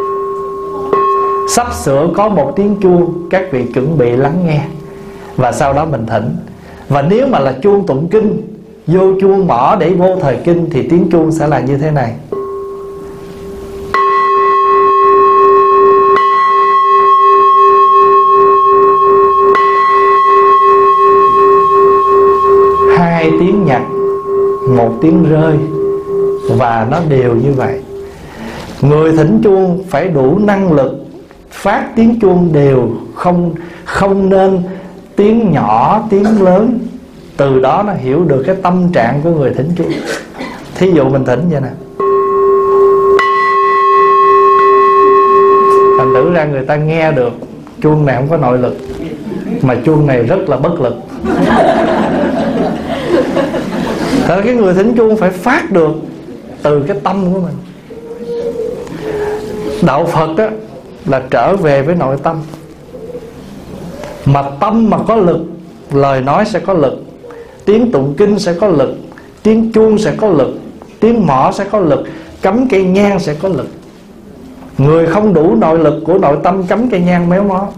Sắp sửa có một tiếng chuông, các vị chuẩn bị lắng nghe, và sau đó mình thỉnh. Và nếu mà là chuông tụng kinh, vô chuông mỏ để vô thời kinh, thì tiếng chuông sẽ là như thế này. Hai tiếng nhặt, một tiếng rơi, và nó đều như vậy. Người thỉnh chuông phải đủ năng lực phát tiếng chuông đều, không nên tiếng nhỏ, tiếng lớn. Từ đó nó hiểu được cái tâm trạng của người thỉnh chuông. Thí dụ mình thỉnh vậy nè, thành thử ra người ta nghe được chuông này không có nội lực, mà chuông này rất là bất lực. Thật cái người thỉnh chuông phải phát được từ cái tâm của mình. Đạo Phật á, là trở về với nội tâm. Mà tâm mà có lực, lời nói sẽ có lực, tiếng tụng kinh sẽ có lực, tiếng chuông sẽ có lực, tiếng mõ sẽ có lực, cắm cây nhang sẽ có lực. Người không đủ nội lực của nội tâm cắm cây nhang méo mó.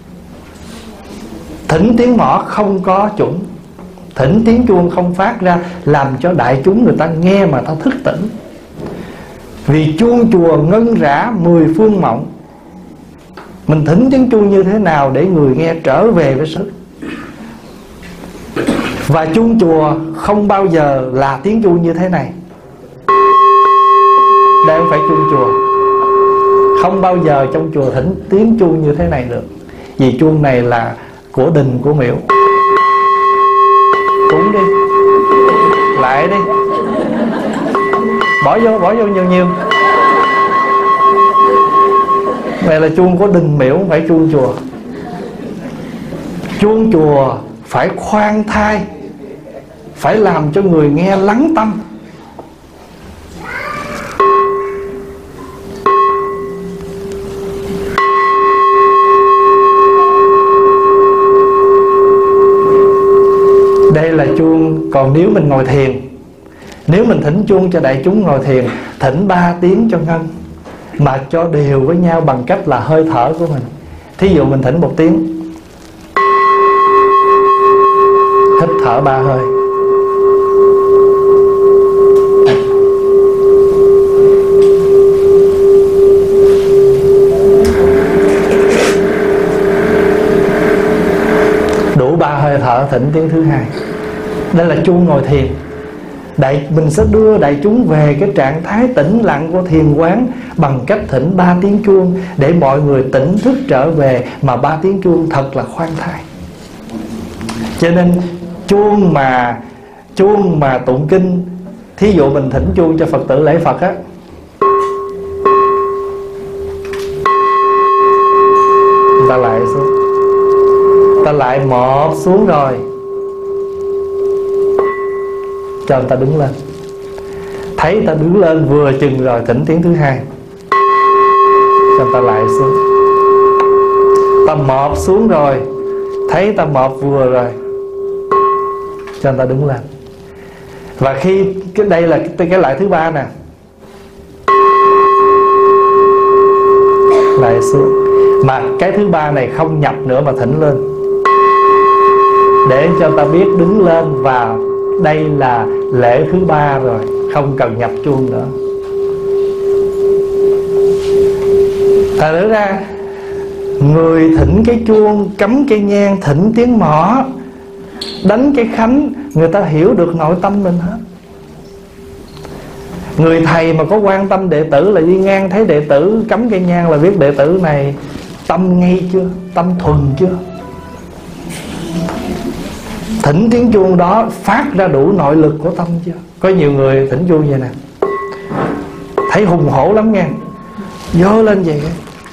Thỉnh tiếng mõ không có chuẩn, thỉnh tiếng chuông không phát ra, làm cho đại chúng người ta nghe mà ta thức tỉnh. Vì chuông chùa ngân rã 10 phương mộng. Mình thỉnh tiếng chuông như thế nào để người nghe trở về với sự. Và chuông chùa không bao giờ là tiếng chuông như thế này. Đây không phải chuông chùa. Không bao giờ trong chùa thỉnh tiếng chuông như thế này được. Vì chuông này là của đình của miễu. Cúng đi, lại đi, bỏ vô nhiều nhiều. Này là chuông của đình miễu, không phải chuông chùa. Chuông chùa phải khoan thai, phải làm cho người nghe lắng tâm. Đây là chuông. Còn nếu mình ngồi thiền, nếu mình thỉnh chuông cho đại chúng ngồi thiền, thỉnh 3 tiếng cho ngân, mà cho đều với nhau bằng cách là hơi thở của mình. Thí dụ mình thỉnh 1 tiếng, hít thở 3 hơi, đủ 3 hơi thở thỉnh tiếng thứ hai. Đây là chuông ngồi thiền. Mình sẽ đưa đại chúng về cái trạng thái tĩnh lặng của thiền quán bằng cách thỉnh 3 tiếng chuông, để mọi người tỉnh thức trở về. Mà 3 tiếng chuông thật là khoan thai. Cho nên chuông mà tụng kinh, thí dụ mình thỉnh chuông cho Phật tử lễ Phật á, ta lại mọp xuống rồi, cho người ta đứng lên. Thấy người ta đứng lên vừa chừng rồi thỉnh tiếng thứ hai, cho người ta lại xuống. Ta mọp xuống rồi, thấy ta mọp vừa rồi, cho người ta đứng lên. Và khi đây là cái lại thứ ba nè, lại xuống. Mà cái thứ ba này không nhập nữa mà thỉnh lên, để cho ta biết đứng lên. Và đây là lễ thứ ba rồi, không cần nhập chuông nữa. Thật nữa ra, người thỉnh cái chuông, cắm cây nhang, thỉnh tiếng mõ, đánh cái khánh, người ta hiểu được nội tâm mình hết. Người thầy mà có quan tâm đệ tử là đi ngang thấy đệ tử cắm cây nhang là biết đệ tử này tâm ngay chưa, tâm thuần chưa. Thỉnh tiếng chuông đó phát ra đủ nội lực của tâm chưa. Có nhiều người thỉnh chuông vậy nè, thấy hùng hổ lắm nha, dơ lên vậy.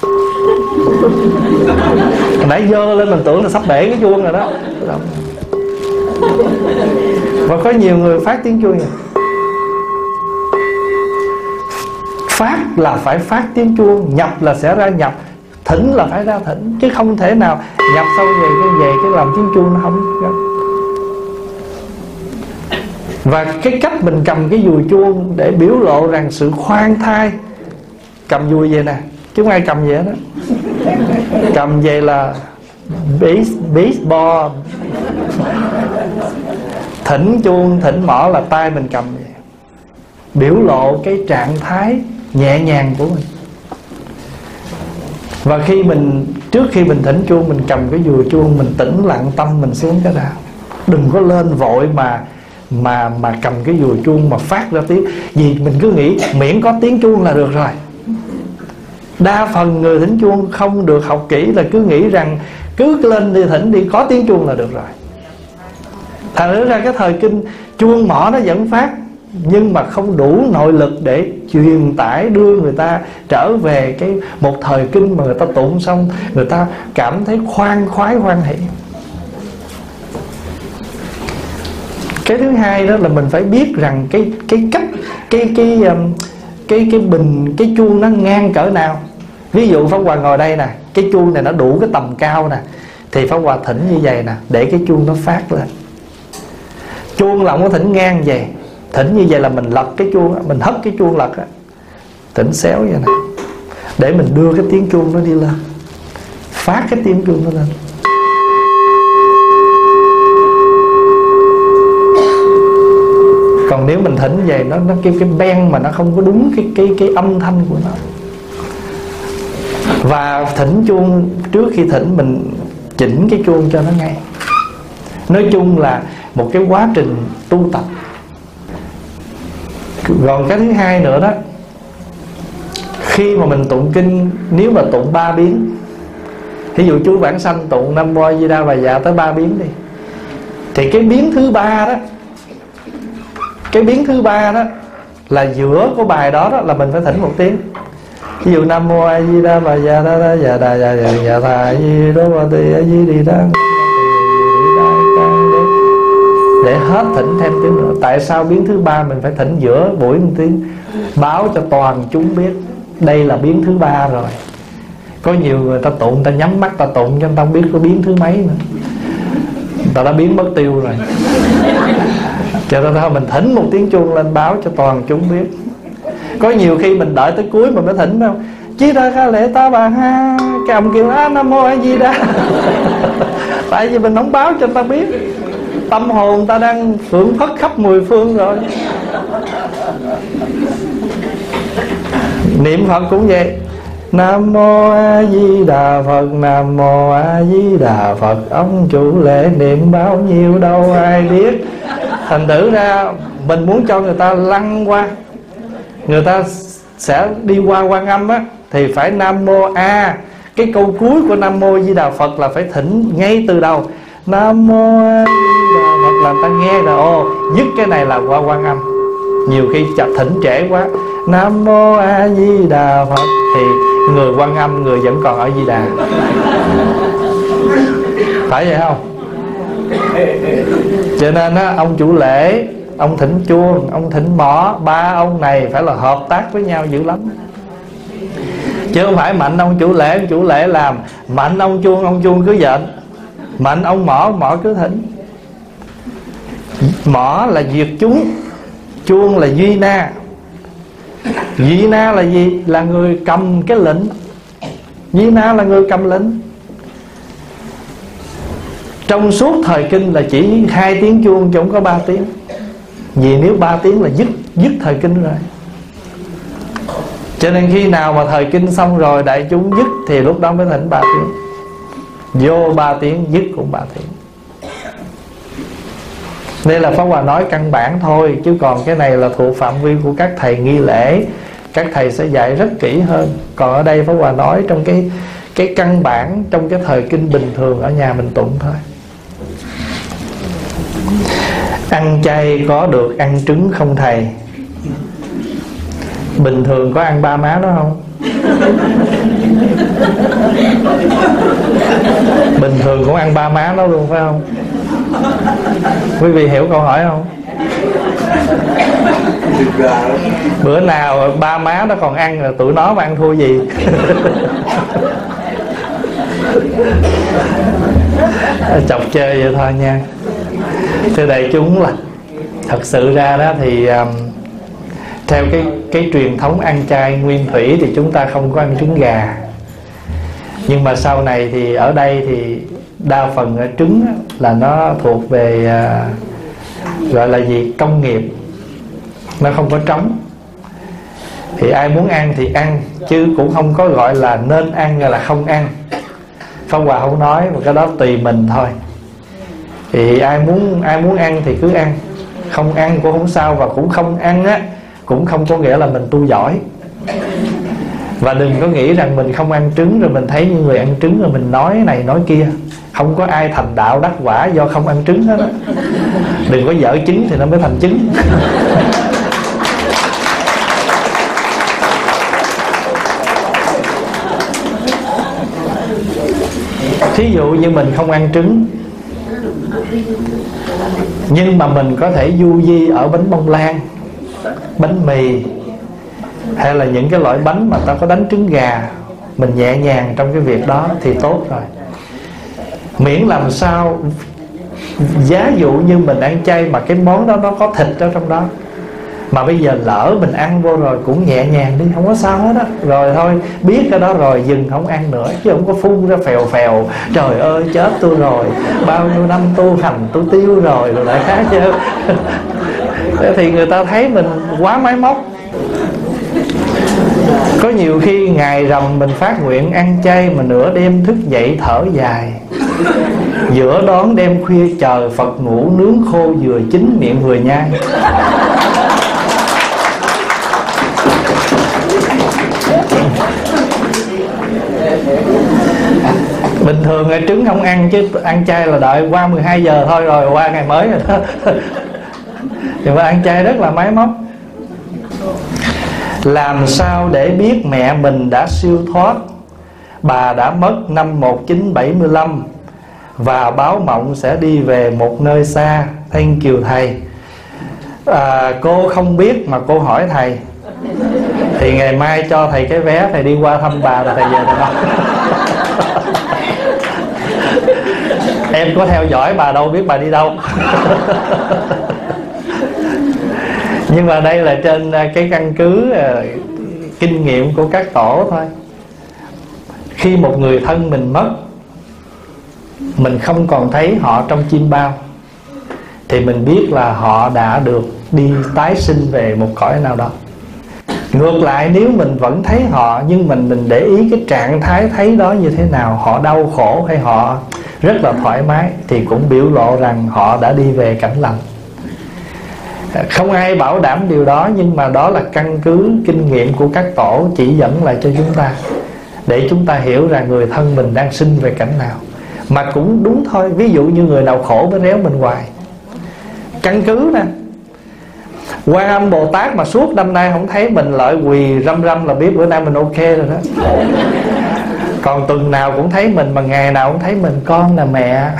Hồi nãy dơ lên mình tưởng là sắp bể cái chuông rồi đó. Và có nhiều người phát tiếng chuông vậy. Phát là phải phát tiếng chuông, nhập là sẽ ra nhập, thỉnh là phải ra thỉnh, chứ không thể nào nhập xong về cái làm tiếng chuông nó không. Và cái cách mình cầm cái dùi chuông để biểu lộ rằng sự khoan thai. Cầm dùi về nè, chứ không ai cầm vậy đó. Cầm về là baseball. Thỉnh chuông, thỉnh mõ là tay mình cầm vậy, biểu lộ cái trạng thái nhẹ nhàng của mình. Và khi mình, trước khi mình thỉnh chuông, mình cầm cái dùi chuông, mình tĩnh lặng tâm mình xuống cái đã. Đừng có lên vội mà cầm cái dùi chuông mà phát ra tiếng. Vì mình cứ nghĩ miễn có tiếng chuông là được rồi. Đa phần người thỉnh chuông không được học kỹ là cứ nghĩ rằng cứ lên đi thỉnh đi, có tiếng chuông là được rồi. Thành ra cái thời kinh chuông mõ nó vẫn phát, nhưng mà không đủ nội lực để truyền tải, đưa người ta trở về cái một thời kinh mà người ta tụng xong người ta cảm thấy khoan khoái hoan hỷ. Cái thứ hai đó là mình phải biết rằng cái cách cái bình, cái chuông nó ngang cỡ nào. Ví dụ Pháp Hòa ngồi đây nè, cái chuông này nó đủ cái tầm cao nè, thì Pháp Hòa thỉnh như vậy nè, để cái chuông nó phát lên. Chuông là không có thỉnh ngang vậy. Thỉnh như vậy là mình lật cái chuông, mình hất cái chuông lật á, thỉnh xéo vậy nè, để mình đưa cái tiếng chuông nó đi lên, phát cái tiếng chuông nó lên. Còn nếu mình thỉnh vậy nó kêu cái beng mà nó không có đúng cái âm thanh của nó. Và thỉnh chuông, trước khi thỉnh mình chỉnh cái chuông cho nó ngay. Nói chung là một cái quá trình tu tập. Còn cái thứ hai nữa đó, khi mà mình tụng kinh, nếu mà tụng 3 biến, ví dụ chú Vãng Sanh tụng Nam Mô A Di Đà Bà Dạ tới 3 biến đi, thì cái biến thứ ba đó, cái biến thứ ba đó là giữa của bài đó, là mình phải thỉnh một tiếng. Ví dụ Nam Mô A Di Đà Bà Dạ Đà Đà Dạ Đà Dạ Dạ Dạ Đà A Di Đà Bà Tỳ A Di Đi Đà, để hết thỉnh thêm tiếng nữa. Tại sao biến thứ ba mình phải thỉnh giữa buổi một tiếng? Báo cho toàn chúng biết đây là biến thứ ba rồi. Có nhiều người ta tụng, người ta nhắm mắt ta tụng, cho người ta không biết có biến thứ mấy nữa, người ta đã biến mất tiêu rồi. Cho nên thôi mình thỉnh một tiếng chuông lên báo cho toàn chúng biết. Có nhiều khi mình đợi tới cuối mà mới thỉnh đâu. Chí ra kha lễ ta bà ha, cái ông kêu Nam Mô A Di Đà. Tại vì mình không báo cho người ta biết, tâm hồn ta đang phượng phất khắp 10 phương rồi. Niệm Phật cũng vậy. Nam Mô A Di Đà Phật, Nam Mô A Di Đà Phật. Ông chủ lễ niệm bao nhiêu đâu ai biết. Thành thử ra mình muốn cho người ta lăn qua, người ta sẽ đi qua Quan Âm á, thì phải Nam Mô A. Cái câu cuối của Nam Mô Di Đà Phật là phải thỉnh ngay từ đầu. Nam Mô A Di Đà Phật là ta nghe là ồ, dứt cái này là qua Quan Âm. Nhiều khi thỉnh trễ quá, Nam Mô A Di Đà Phật, thì người Quan Âm người vẫn còn ở Di Đà. Phải vậy không? Cho nên á, ông chủ lễ, ông thỉnh chuông, ông thỉnh mõ, ba ông này phải là hợp tác với nhau dữ lắm. Chứ không phải mạnh ông chủ lễ làm, mạnh ông chuông cứ dện, mạnh ông mõ cứ thỉnh. Mõ là diệt chúng, chuông là duy na. Duy na là gì? Là người cầm cái lệnh. Duy na là người cầm lệnh. Trong suốt thời kinh là chỉ 2 tiếng chuông chứ không có 3 tiếng. Vì nếu 3 tiếng là dứt thời kinh rồi. Cho nên khi nào mà thời kinh xong rồi đại chúng dứt thì lúc đó mới thỉnh 3 tiếng. Vô 3 tiếng, dứt cũng 3 tiếng. Đây là Pháp Hòa nói căn bản thôi, chứ còn cái này là thuộc phạm vi của các thầy nghi lễ. Các thầy sẽ dạy rất kỹ hơn. Còn ở đây Pháp Hòa nói trong cái căn bản, trong cái thời kinh bình thường ở nhà mình tụng thôi. Ăn chay có được ăn trứng không thầy? Bình thường có ăn ba má đó không? Bình thường cũng ăn ba má đó luôn phải không? Quý vị hiểu câu hỏi không? Bữa nào ba má nó còn ăn là tụi nó mà ăn thua gì? Chọc chơi vậy thôi nha. Thưa đại chúng, là thật sự ra đó thì theo cái truyền thống ăn chay nguyên thủy thì chúng ta không có ăn trứng gà. Nhưng mà sau này thì ở đây thì đa phần trứng là nó thuộc về gọi là gì? Công nghiệp. Nó không có trống. Thì ai muốn ăn thì ăn, chứ cũng không có gọi là nên ăn hay là không ăn. Pháp Hòa không nói, mà cái đó tùy mình thôi. Thì ai muốn ăn thì cứ ăn, không ăn cũng không sao. Và cũng không ăn á cũng không có nghĩa là mình tu giỏi. Và đừng có nghĩ rằng mình không ăn trứng rồi mình thấy những người ăn trứng rồi mình nói này nói kia. Không có ai thành đạo đắc quả do không ăn trứng hết á. Đừng có dở trứng thì nó mới thành trứng. Thí dụ như mình không ăn trứng, nhưng mà mình có thể du di ở bánh bông lan, bánh mì, hay là những cái loại bánh mà ta có đánh trứng gà, mình nhẹ nhàng trong cái việc đó thì tốt rồi. Miễn làm sao giá dụ như mình ăn chay mà cái món đó nó có thịt ở trong đó, mà bây giờ lỡ mình ăn vô rồi cũng nhẹ nhàng đi, không có sao hết á. Rồi thôi, biết cái đó rồi dừng không ăn nữa, chứ không có phun ra phèo phèo. Trời ơi chết tôi rồi, bao nhiêu năm tu hành tôi tiêu rồi lại khác chứ. Thì người ta thấy mình quá máy móc. Có nhiều khi ngày rằm mình phát nguyện ăn chay mà nửa đêm thức dậy thở dài, giữa đón đêm khuya chờ Phật ngủ, nướng khô vừa chín miệng vừa nhai. Bình thường trứng không ăn, chứ ăn chay là đợi qua 12 giờ thôi, rồi qua ngày mới rồi đó. Nhưng mà ăn chay rất là máy móc. Làm sao để biết mẹ mình đã siêu thoát? Bà đã mất năm 1975 và báo mộng sẽ đi về một nơi xa. Thank you thầy. Cô không biết mà cô hỏi thầy. Thì ngày mai cho thầy cái vé, thầy đi qua thăm bà rồi thầy về thầy nói. Em có theo dõi bà đâu biết bà đi đâu. Nhưng mà đây là trên cái căn cứ kinh nghiệm của các tổ thôi. Khi một người thân mình mất, mình không còn thấy họ trong chim bao, thì mình biết là họ đã được đi tái sinh về một cõi nào đó. Ngược lại, nếu mình vẫn thấy họ, nhưng mình để ý cái trạng thái thấy đó như thế nào, họ đau khổ hay họ rất là thoải mái, thì cũng biểu lộ rằng họ đã đi về cảnh lành. Không ai bảo đảm điều đó, nhưng mà đó là căn cứ kinh nghiệm của các tổ chỉ dẫn lại cho chúng ta, để chúng ta hiểu rằng người thân mình đang sinh về cảnh nào. Mà cũng đúng thôi, ví dụ như người nào khổ mới réo mình hoài. Căn cứ nè, Quan Âm Bồ Tát mà suốt năm nay không thấy mình, lợi quỳ răm răm là biết bữa nay mình ok rồi đó. Còn tuần nào cũng thấy mình, mà ngày nào cũng thấy mình. Con là mẹ.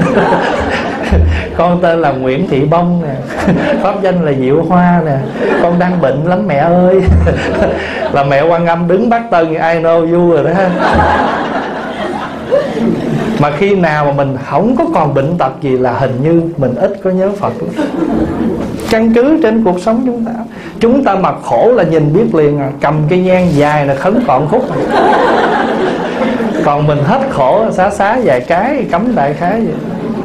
Con tên là Nguyễn Thị Bông nè, pháp danh là Diệu Hoa nè, con đang bệnh lắm mẹ ơi. Là mẹ Quan Âm đứng Bát Tân, I know you rồi đó. Mà khi nào mà mình không có còn bệnh tật gì là hình như mình ít có nhớ Phật lắm. Căn cứ trên cuộc sống chúng ta mà khổ là nhìn biết liền à. Cầm cây nhang dài là khấn còn khúc à. Còn mình hết khổ xá vài cái cấm đại khái vậy.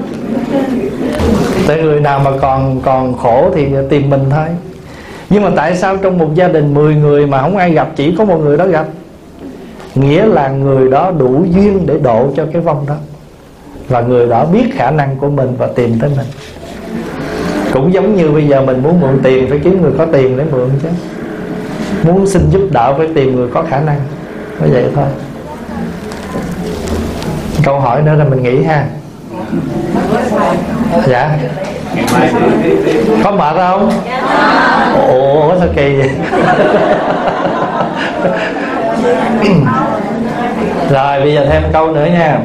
Tại người nào mà còn khổ thì tìm mình thôi. Nhưng mà tại sao trong một gia đình 10 người mà không ai gặp, chỉ có một người đó gặp? Nghĩa là người đó đủ duyên để độ cho cái vong đó, và người đó biết khả năng của mình và tìm tới mình. Cũng giống như bây giờ mình muốn mượn tiền phải kiếm người có tiền để mượn chứ. Muốn xin giúp đỡ phải tìm người có khả năng. Nói vậy thôi. Câu hỏi nữa là mình nghĩ ha. Dạ. Có mệt không? Ủa sao kỳ vậy? Rồi bây giờ thêm câu nữa nha.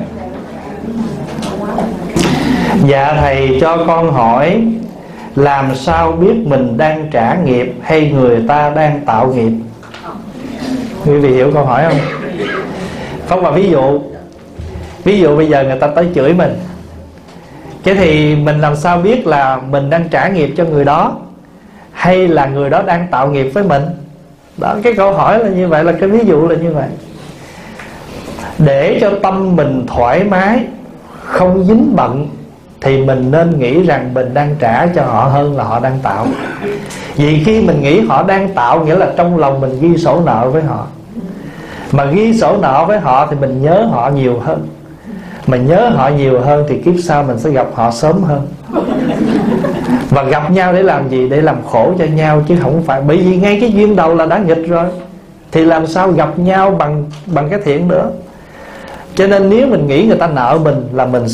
Dạ thầy cho con hỏi, làm sao biết mình đang trả nghiệp hay người ta đang tạo nghiệp? Quý vị hiểu câu hỏi không? Không, mà ví dụ bây giờ người ta tới chửi mình, cái thì mình làm sao biết là mình đang trả nghiệp cho người đó hay là người đó đang tạo nghiệp với mình? Đó, cái câu hỏi là như vậy, là cái ví dụ là như vậy. Để cho tâm mình thoải mái, không dính bận, thì mình nên nghĩ rằng mình đang trả cho họ hơn là họ đang tạo. Vì khi mình nghĩ họ đang tạo, nghĩa là trong lòng mình ghi sổ nợ với họ. Mà ghi sổ nợ với họ thì mình nhớ họ nhiều hơn. Mà nhớ họ nhiều hơn thì kiếp sau mình sẽ gặp họ sớm hơn. Và gặp nhau để làm gì? Để làm khổ cho nhau, chứ không phải. Bởi vì ngay cái duyên đầu là đã nghịch rồi, thì làm sao gặp nhau bằng cái thiện nữa. Cho nên nếu mình nghĩ người ta nợ mình là mình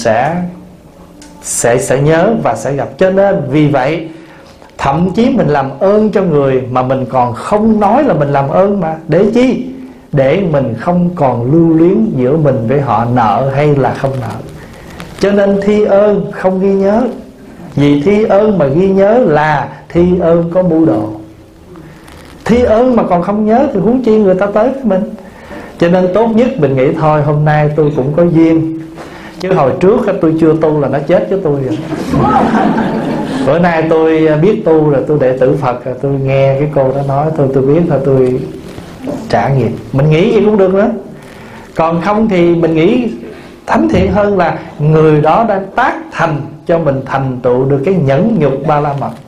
sẽ nhớ và sẽ gặp. Cho nên vì vậy thậm chí mình làm ơn cho người mà mình còn không nói là mình làm ơn mà. Để chi? Để mình không còn lưu luyến giữa mình với họ, nợ hay là không nợ. Cho nên thi ơn không ghi nhớ. Vì thi ơn mà ghi nhớ là thi ơn có mưu đồ. Thi ơn mà còn không nhớ thì huống chi người ta tới với mình. Cho nên tốt nhất mình nghĩ thôi hôm nay tôi cũng có duyên, chứ hồi trước tôi chưa tu là nó chết với tôi rồi. Bữa nay tôi biết tu rồi, tôi đệ tử Phật rồi, tôi nghe cái cô đó nói thôi tôi biết là tôi trả nghiệp. Mình nghĩ gì cũng được nữa. Còn không thì mình nghĩ thánh thiện hơn là người đó đang tác thành cho mình thành tựu được cái nhẫn nhục ba la mật.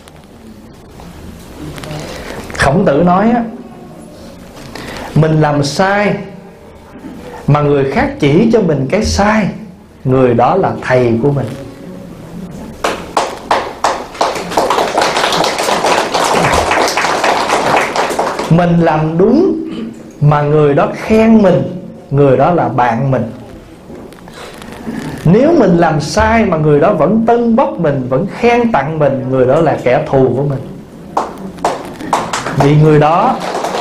Khổng Tử nói á, mình làm sai mà người khác chỉ cho mình cái sai, người đó là thầy của mình. Mình làm đúng mà người đó khen mình, người đó là bạn mình. Nếu mình làm sai mà người đó vẫn tân bốc mình, vẫn khen tặng mình, người đó là kẻ thù của mình. Vì người đó,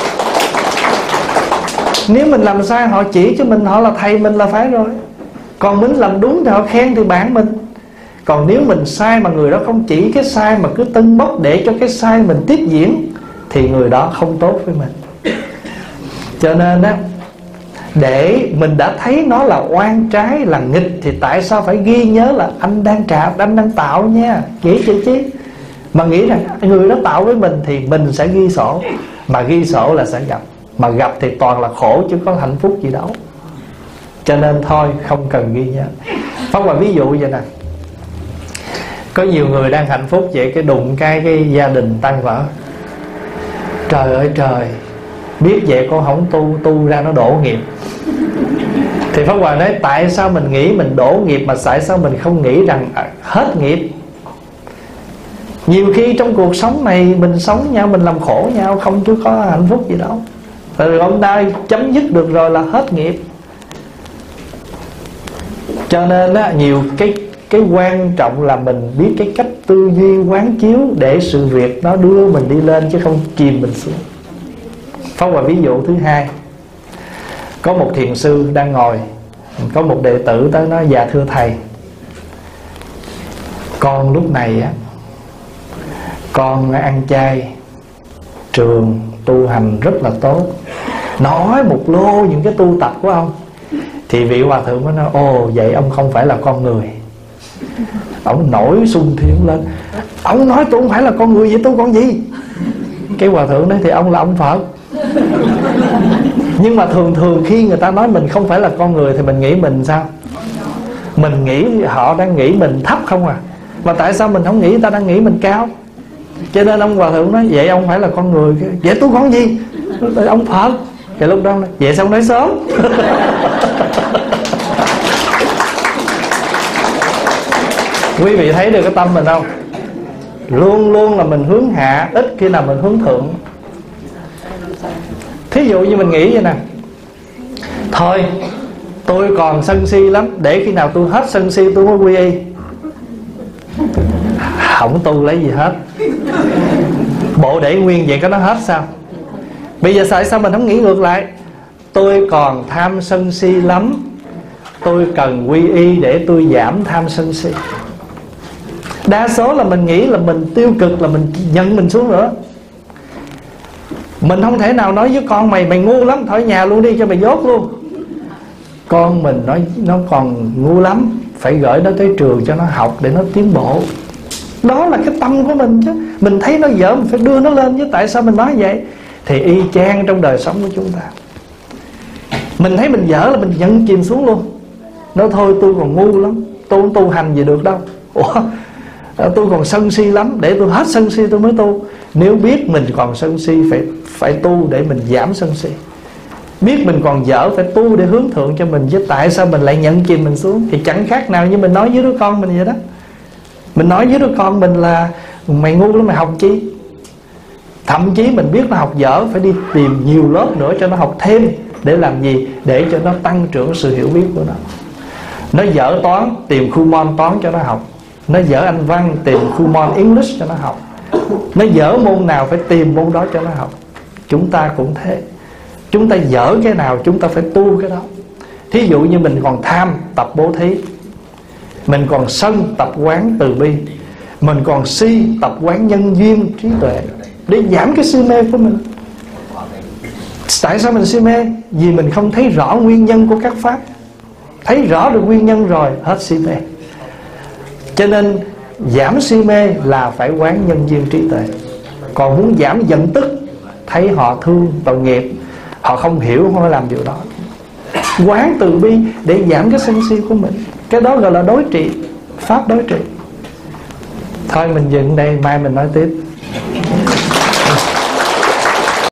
nếu mình làm sai họ chỉ cho mình, họ là thầy mình là phải rồi. Còn mình làm đúng thì họ khen thì bạn mình. Còn nếu mình sai mà người đó không chỉ cái sai mà cứ tân bốc để cho cái sai mình tiếp diễn, thì người đó không tốt với mình. Cho nên á, để mình đã thấy nó là oan trái, là nghịch, thì tại sao phải ghi nhớ là anh đang trả, anh đang tạo nha. Nghĩ chứ chứ. Mà nghĩ rằng người đó tạo với mình thì mình sẽ ghi sổ. Mà ghi sổ là sẽ gặp. Mà gặp thì toàn là khổ chứ có hạnh phúc gì đâu. Cho nên thôi không cần ghi nhớ. Pháp Hòa ví dụ vậy nè. Có nhiều người đang hạnh phúc vậy, cái đụng cái gia đình tan vỡ. Trời ơi trời, biết vậy con không tu ra nó đổ nghiệp. Thì Pháp Hòa nói tại sao mình nghĩ mình đổ nghiệp, mà tại sao mình không nghĩ rằng hết nghiệp. Nhiều khi trong cuộc sống này mình sống nhau, mình làm khổ nhau không chứ có hạnh phúc gì đâu. Rồi hôm nay chấm dứt được rồi là hết nghiệp. Cho nên á, nhiều cái quan trọng là mình biết cái cách tư duy quán chiếu để sự việc nó đưa mình đi lên chứ không chìm mình xuống. Pháp Hòa ví dụ thứ hai Có một thiền sư đang ngồi, có một đệ tử tới nói: dạ thưa thầy, con lúc này á, con ăn chay, trường tu hành rất là tốt. Nói một lô những cái tu tập của ông. Thì vị hòa thượng mới nói: ồ, vậy ông không phải là con người. Ông nổi sung thiên lên: ông nói tôi không phải là con người, vậy tôi còn gì? Cái hòa thượng nói: thì ông là ông Phật. Nhưng mà thường khi người ta nói mình không phải là con người thì mình nghĩ mình sao? Mình nghĩ họ đang nghĩ mình thấp không à. Mà tại sao mình không nghĩ ta đang nghĩ mình cao? Cho nên ông hòa thượng nói: vậy ông phải là con người. Vậy tôi còn gì? Ông Phật. Thì lúc đó nói: vậy sao ông nói sớm? Quý vị thấy được cái tâm mình không? Luôn luôn là mình hướng hạ, ít khi nào mình hướng thượng. Thí dụ như mình nghĩ vậy nè: thôi tôi còn sân si lắm, để khi nào tôi hết sân si tôi mới quy y. Không tu lấy gì hết. Bộ để nguyên vậy có nó hết sao? Bây giờ tại sao mình không nghĩ ngược lại? Tôi còn tham sân si lắm, tôi cần quy y để tôi giảm tham sân si. Đa số là mình nghĩ là mình tiêu cực, là mình nhận mình xuống nữa. Mình không thể nào nói với con mày ngu lắm, thôi nhà luôn đi cho mày dốt luôn. Con mình nó còn ngu lắm, phải gửi nó tới trường cho nó học để nó tiến bộ. Đó là cái tâm của mình chứ. Mình thấy nó dở mình phải đưa nó lên chứ. Tại sao mình nói vậy? Thì y chang trong đời sống của chúng ta. Mình thấy mình dở là mình nhận chìm xuống luôn. Nói thôi tôi còn ngu lắm, tôi không tu hành gì được đâu. Ủa, tôi còn sân si lắm, để tôi hết sân si tôi mới tu. Nếu biết mình còn sân si phải tu để mình giảm sân si. Biết mình còn dở phải tu để hướng thượng cho mình. Chứ tại sao mình lại nhận chìm mình xuống? Thì chẳng khác nào như mình nói với đứa con mình vậy đó. Mình nói với đứa con mình là mày ngu lắm, mày học chi? Thậm chí mình biết nó học dở, phải đi tìm nhiều lớp nữa cho nó học thêm. Để làm gì? Để cho nó tăng trưởng sự hiểu biết của nó. Nó dở toán, tìm khu môn toán cho nó học. Nó dở Anh văn, tìm khu môn English cho nó học. Nó dở môn nào phải tìm môn đó cho nó học. Chúng ta cũng thế. Chúng ta dở cái nào chúng ta phải tu cái đó. Thí dụ như mình còn tham, tập bố thí. Mình còn sân, tập quán từ bi. Mình còn si, tập quán nhân duyên trí tuệ, để giảm cái si mê của mình. Tại sao mình si mê? Vì mình không thấy rõ nguyên nhân của các pháp. Thấy rõ được nguyên nhân rồi, hết si mê. Cho nên giảm si mê là phải quán nhân duyên trí tuệ. Còn muốn giảm giận tức, thấy họ thương, tội nghiệp, họ không hiểu, không phải làm điều đó. Quán từ bi để giảm cái sân si của mình. Cái đó gọi là đối trị, pháp đối trị. Thôi mình dừng đây, mai mình nói tiếp.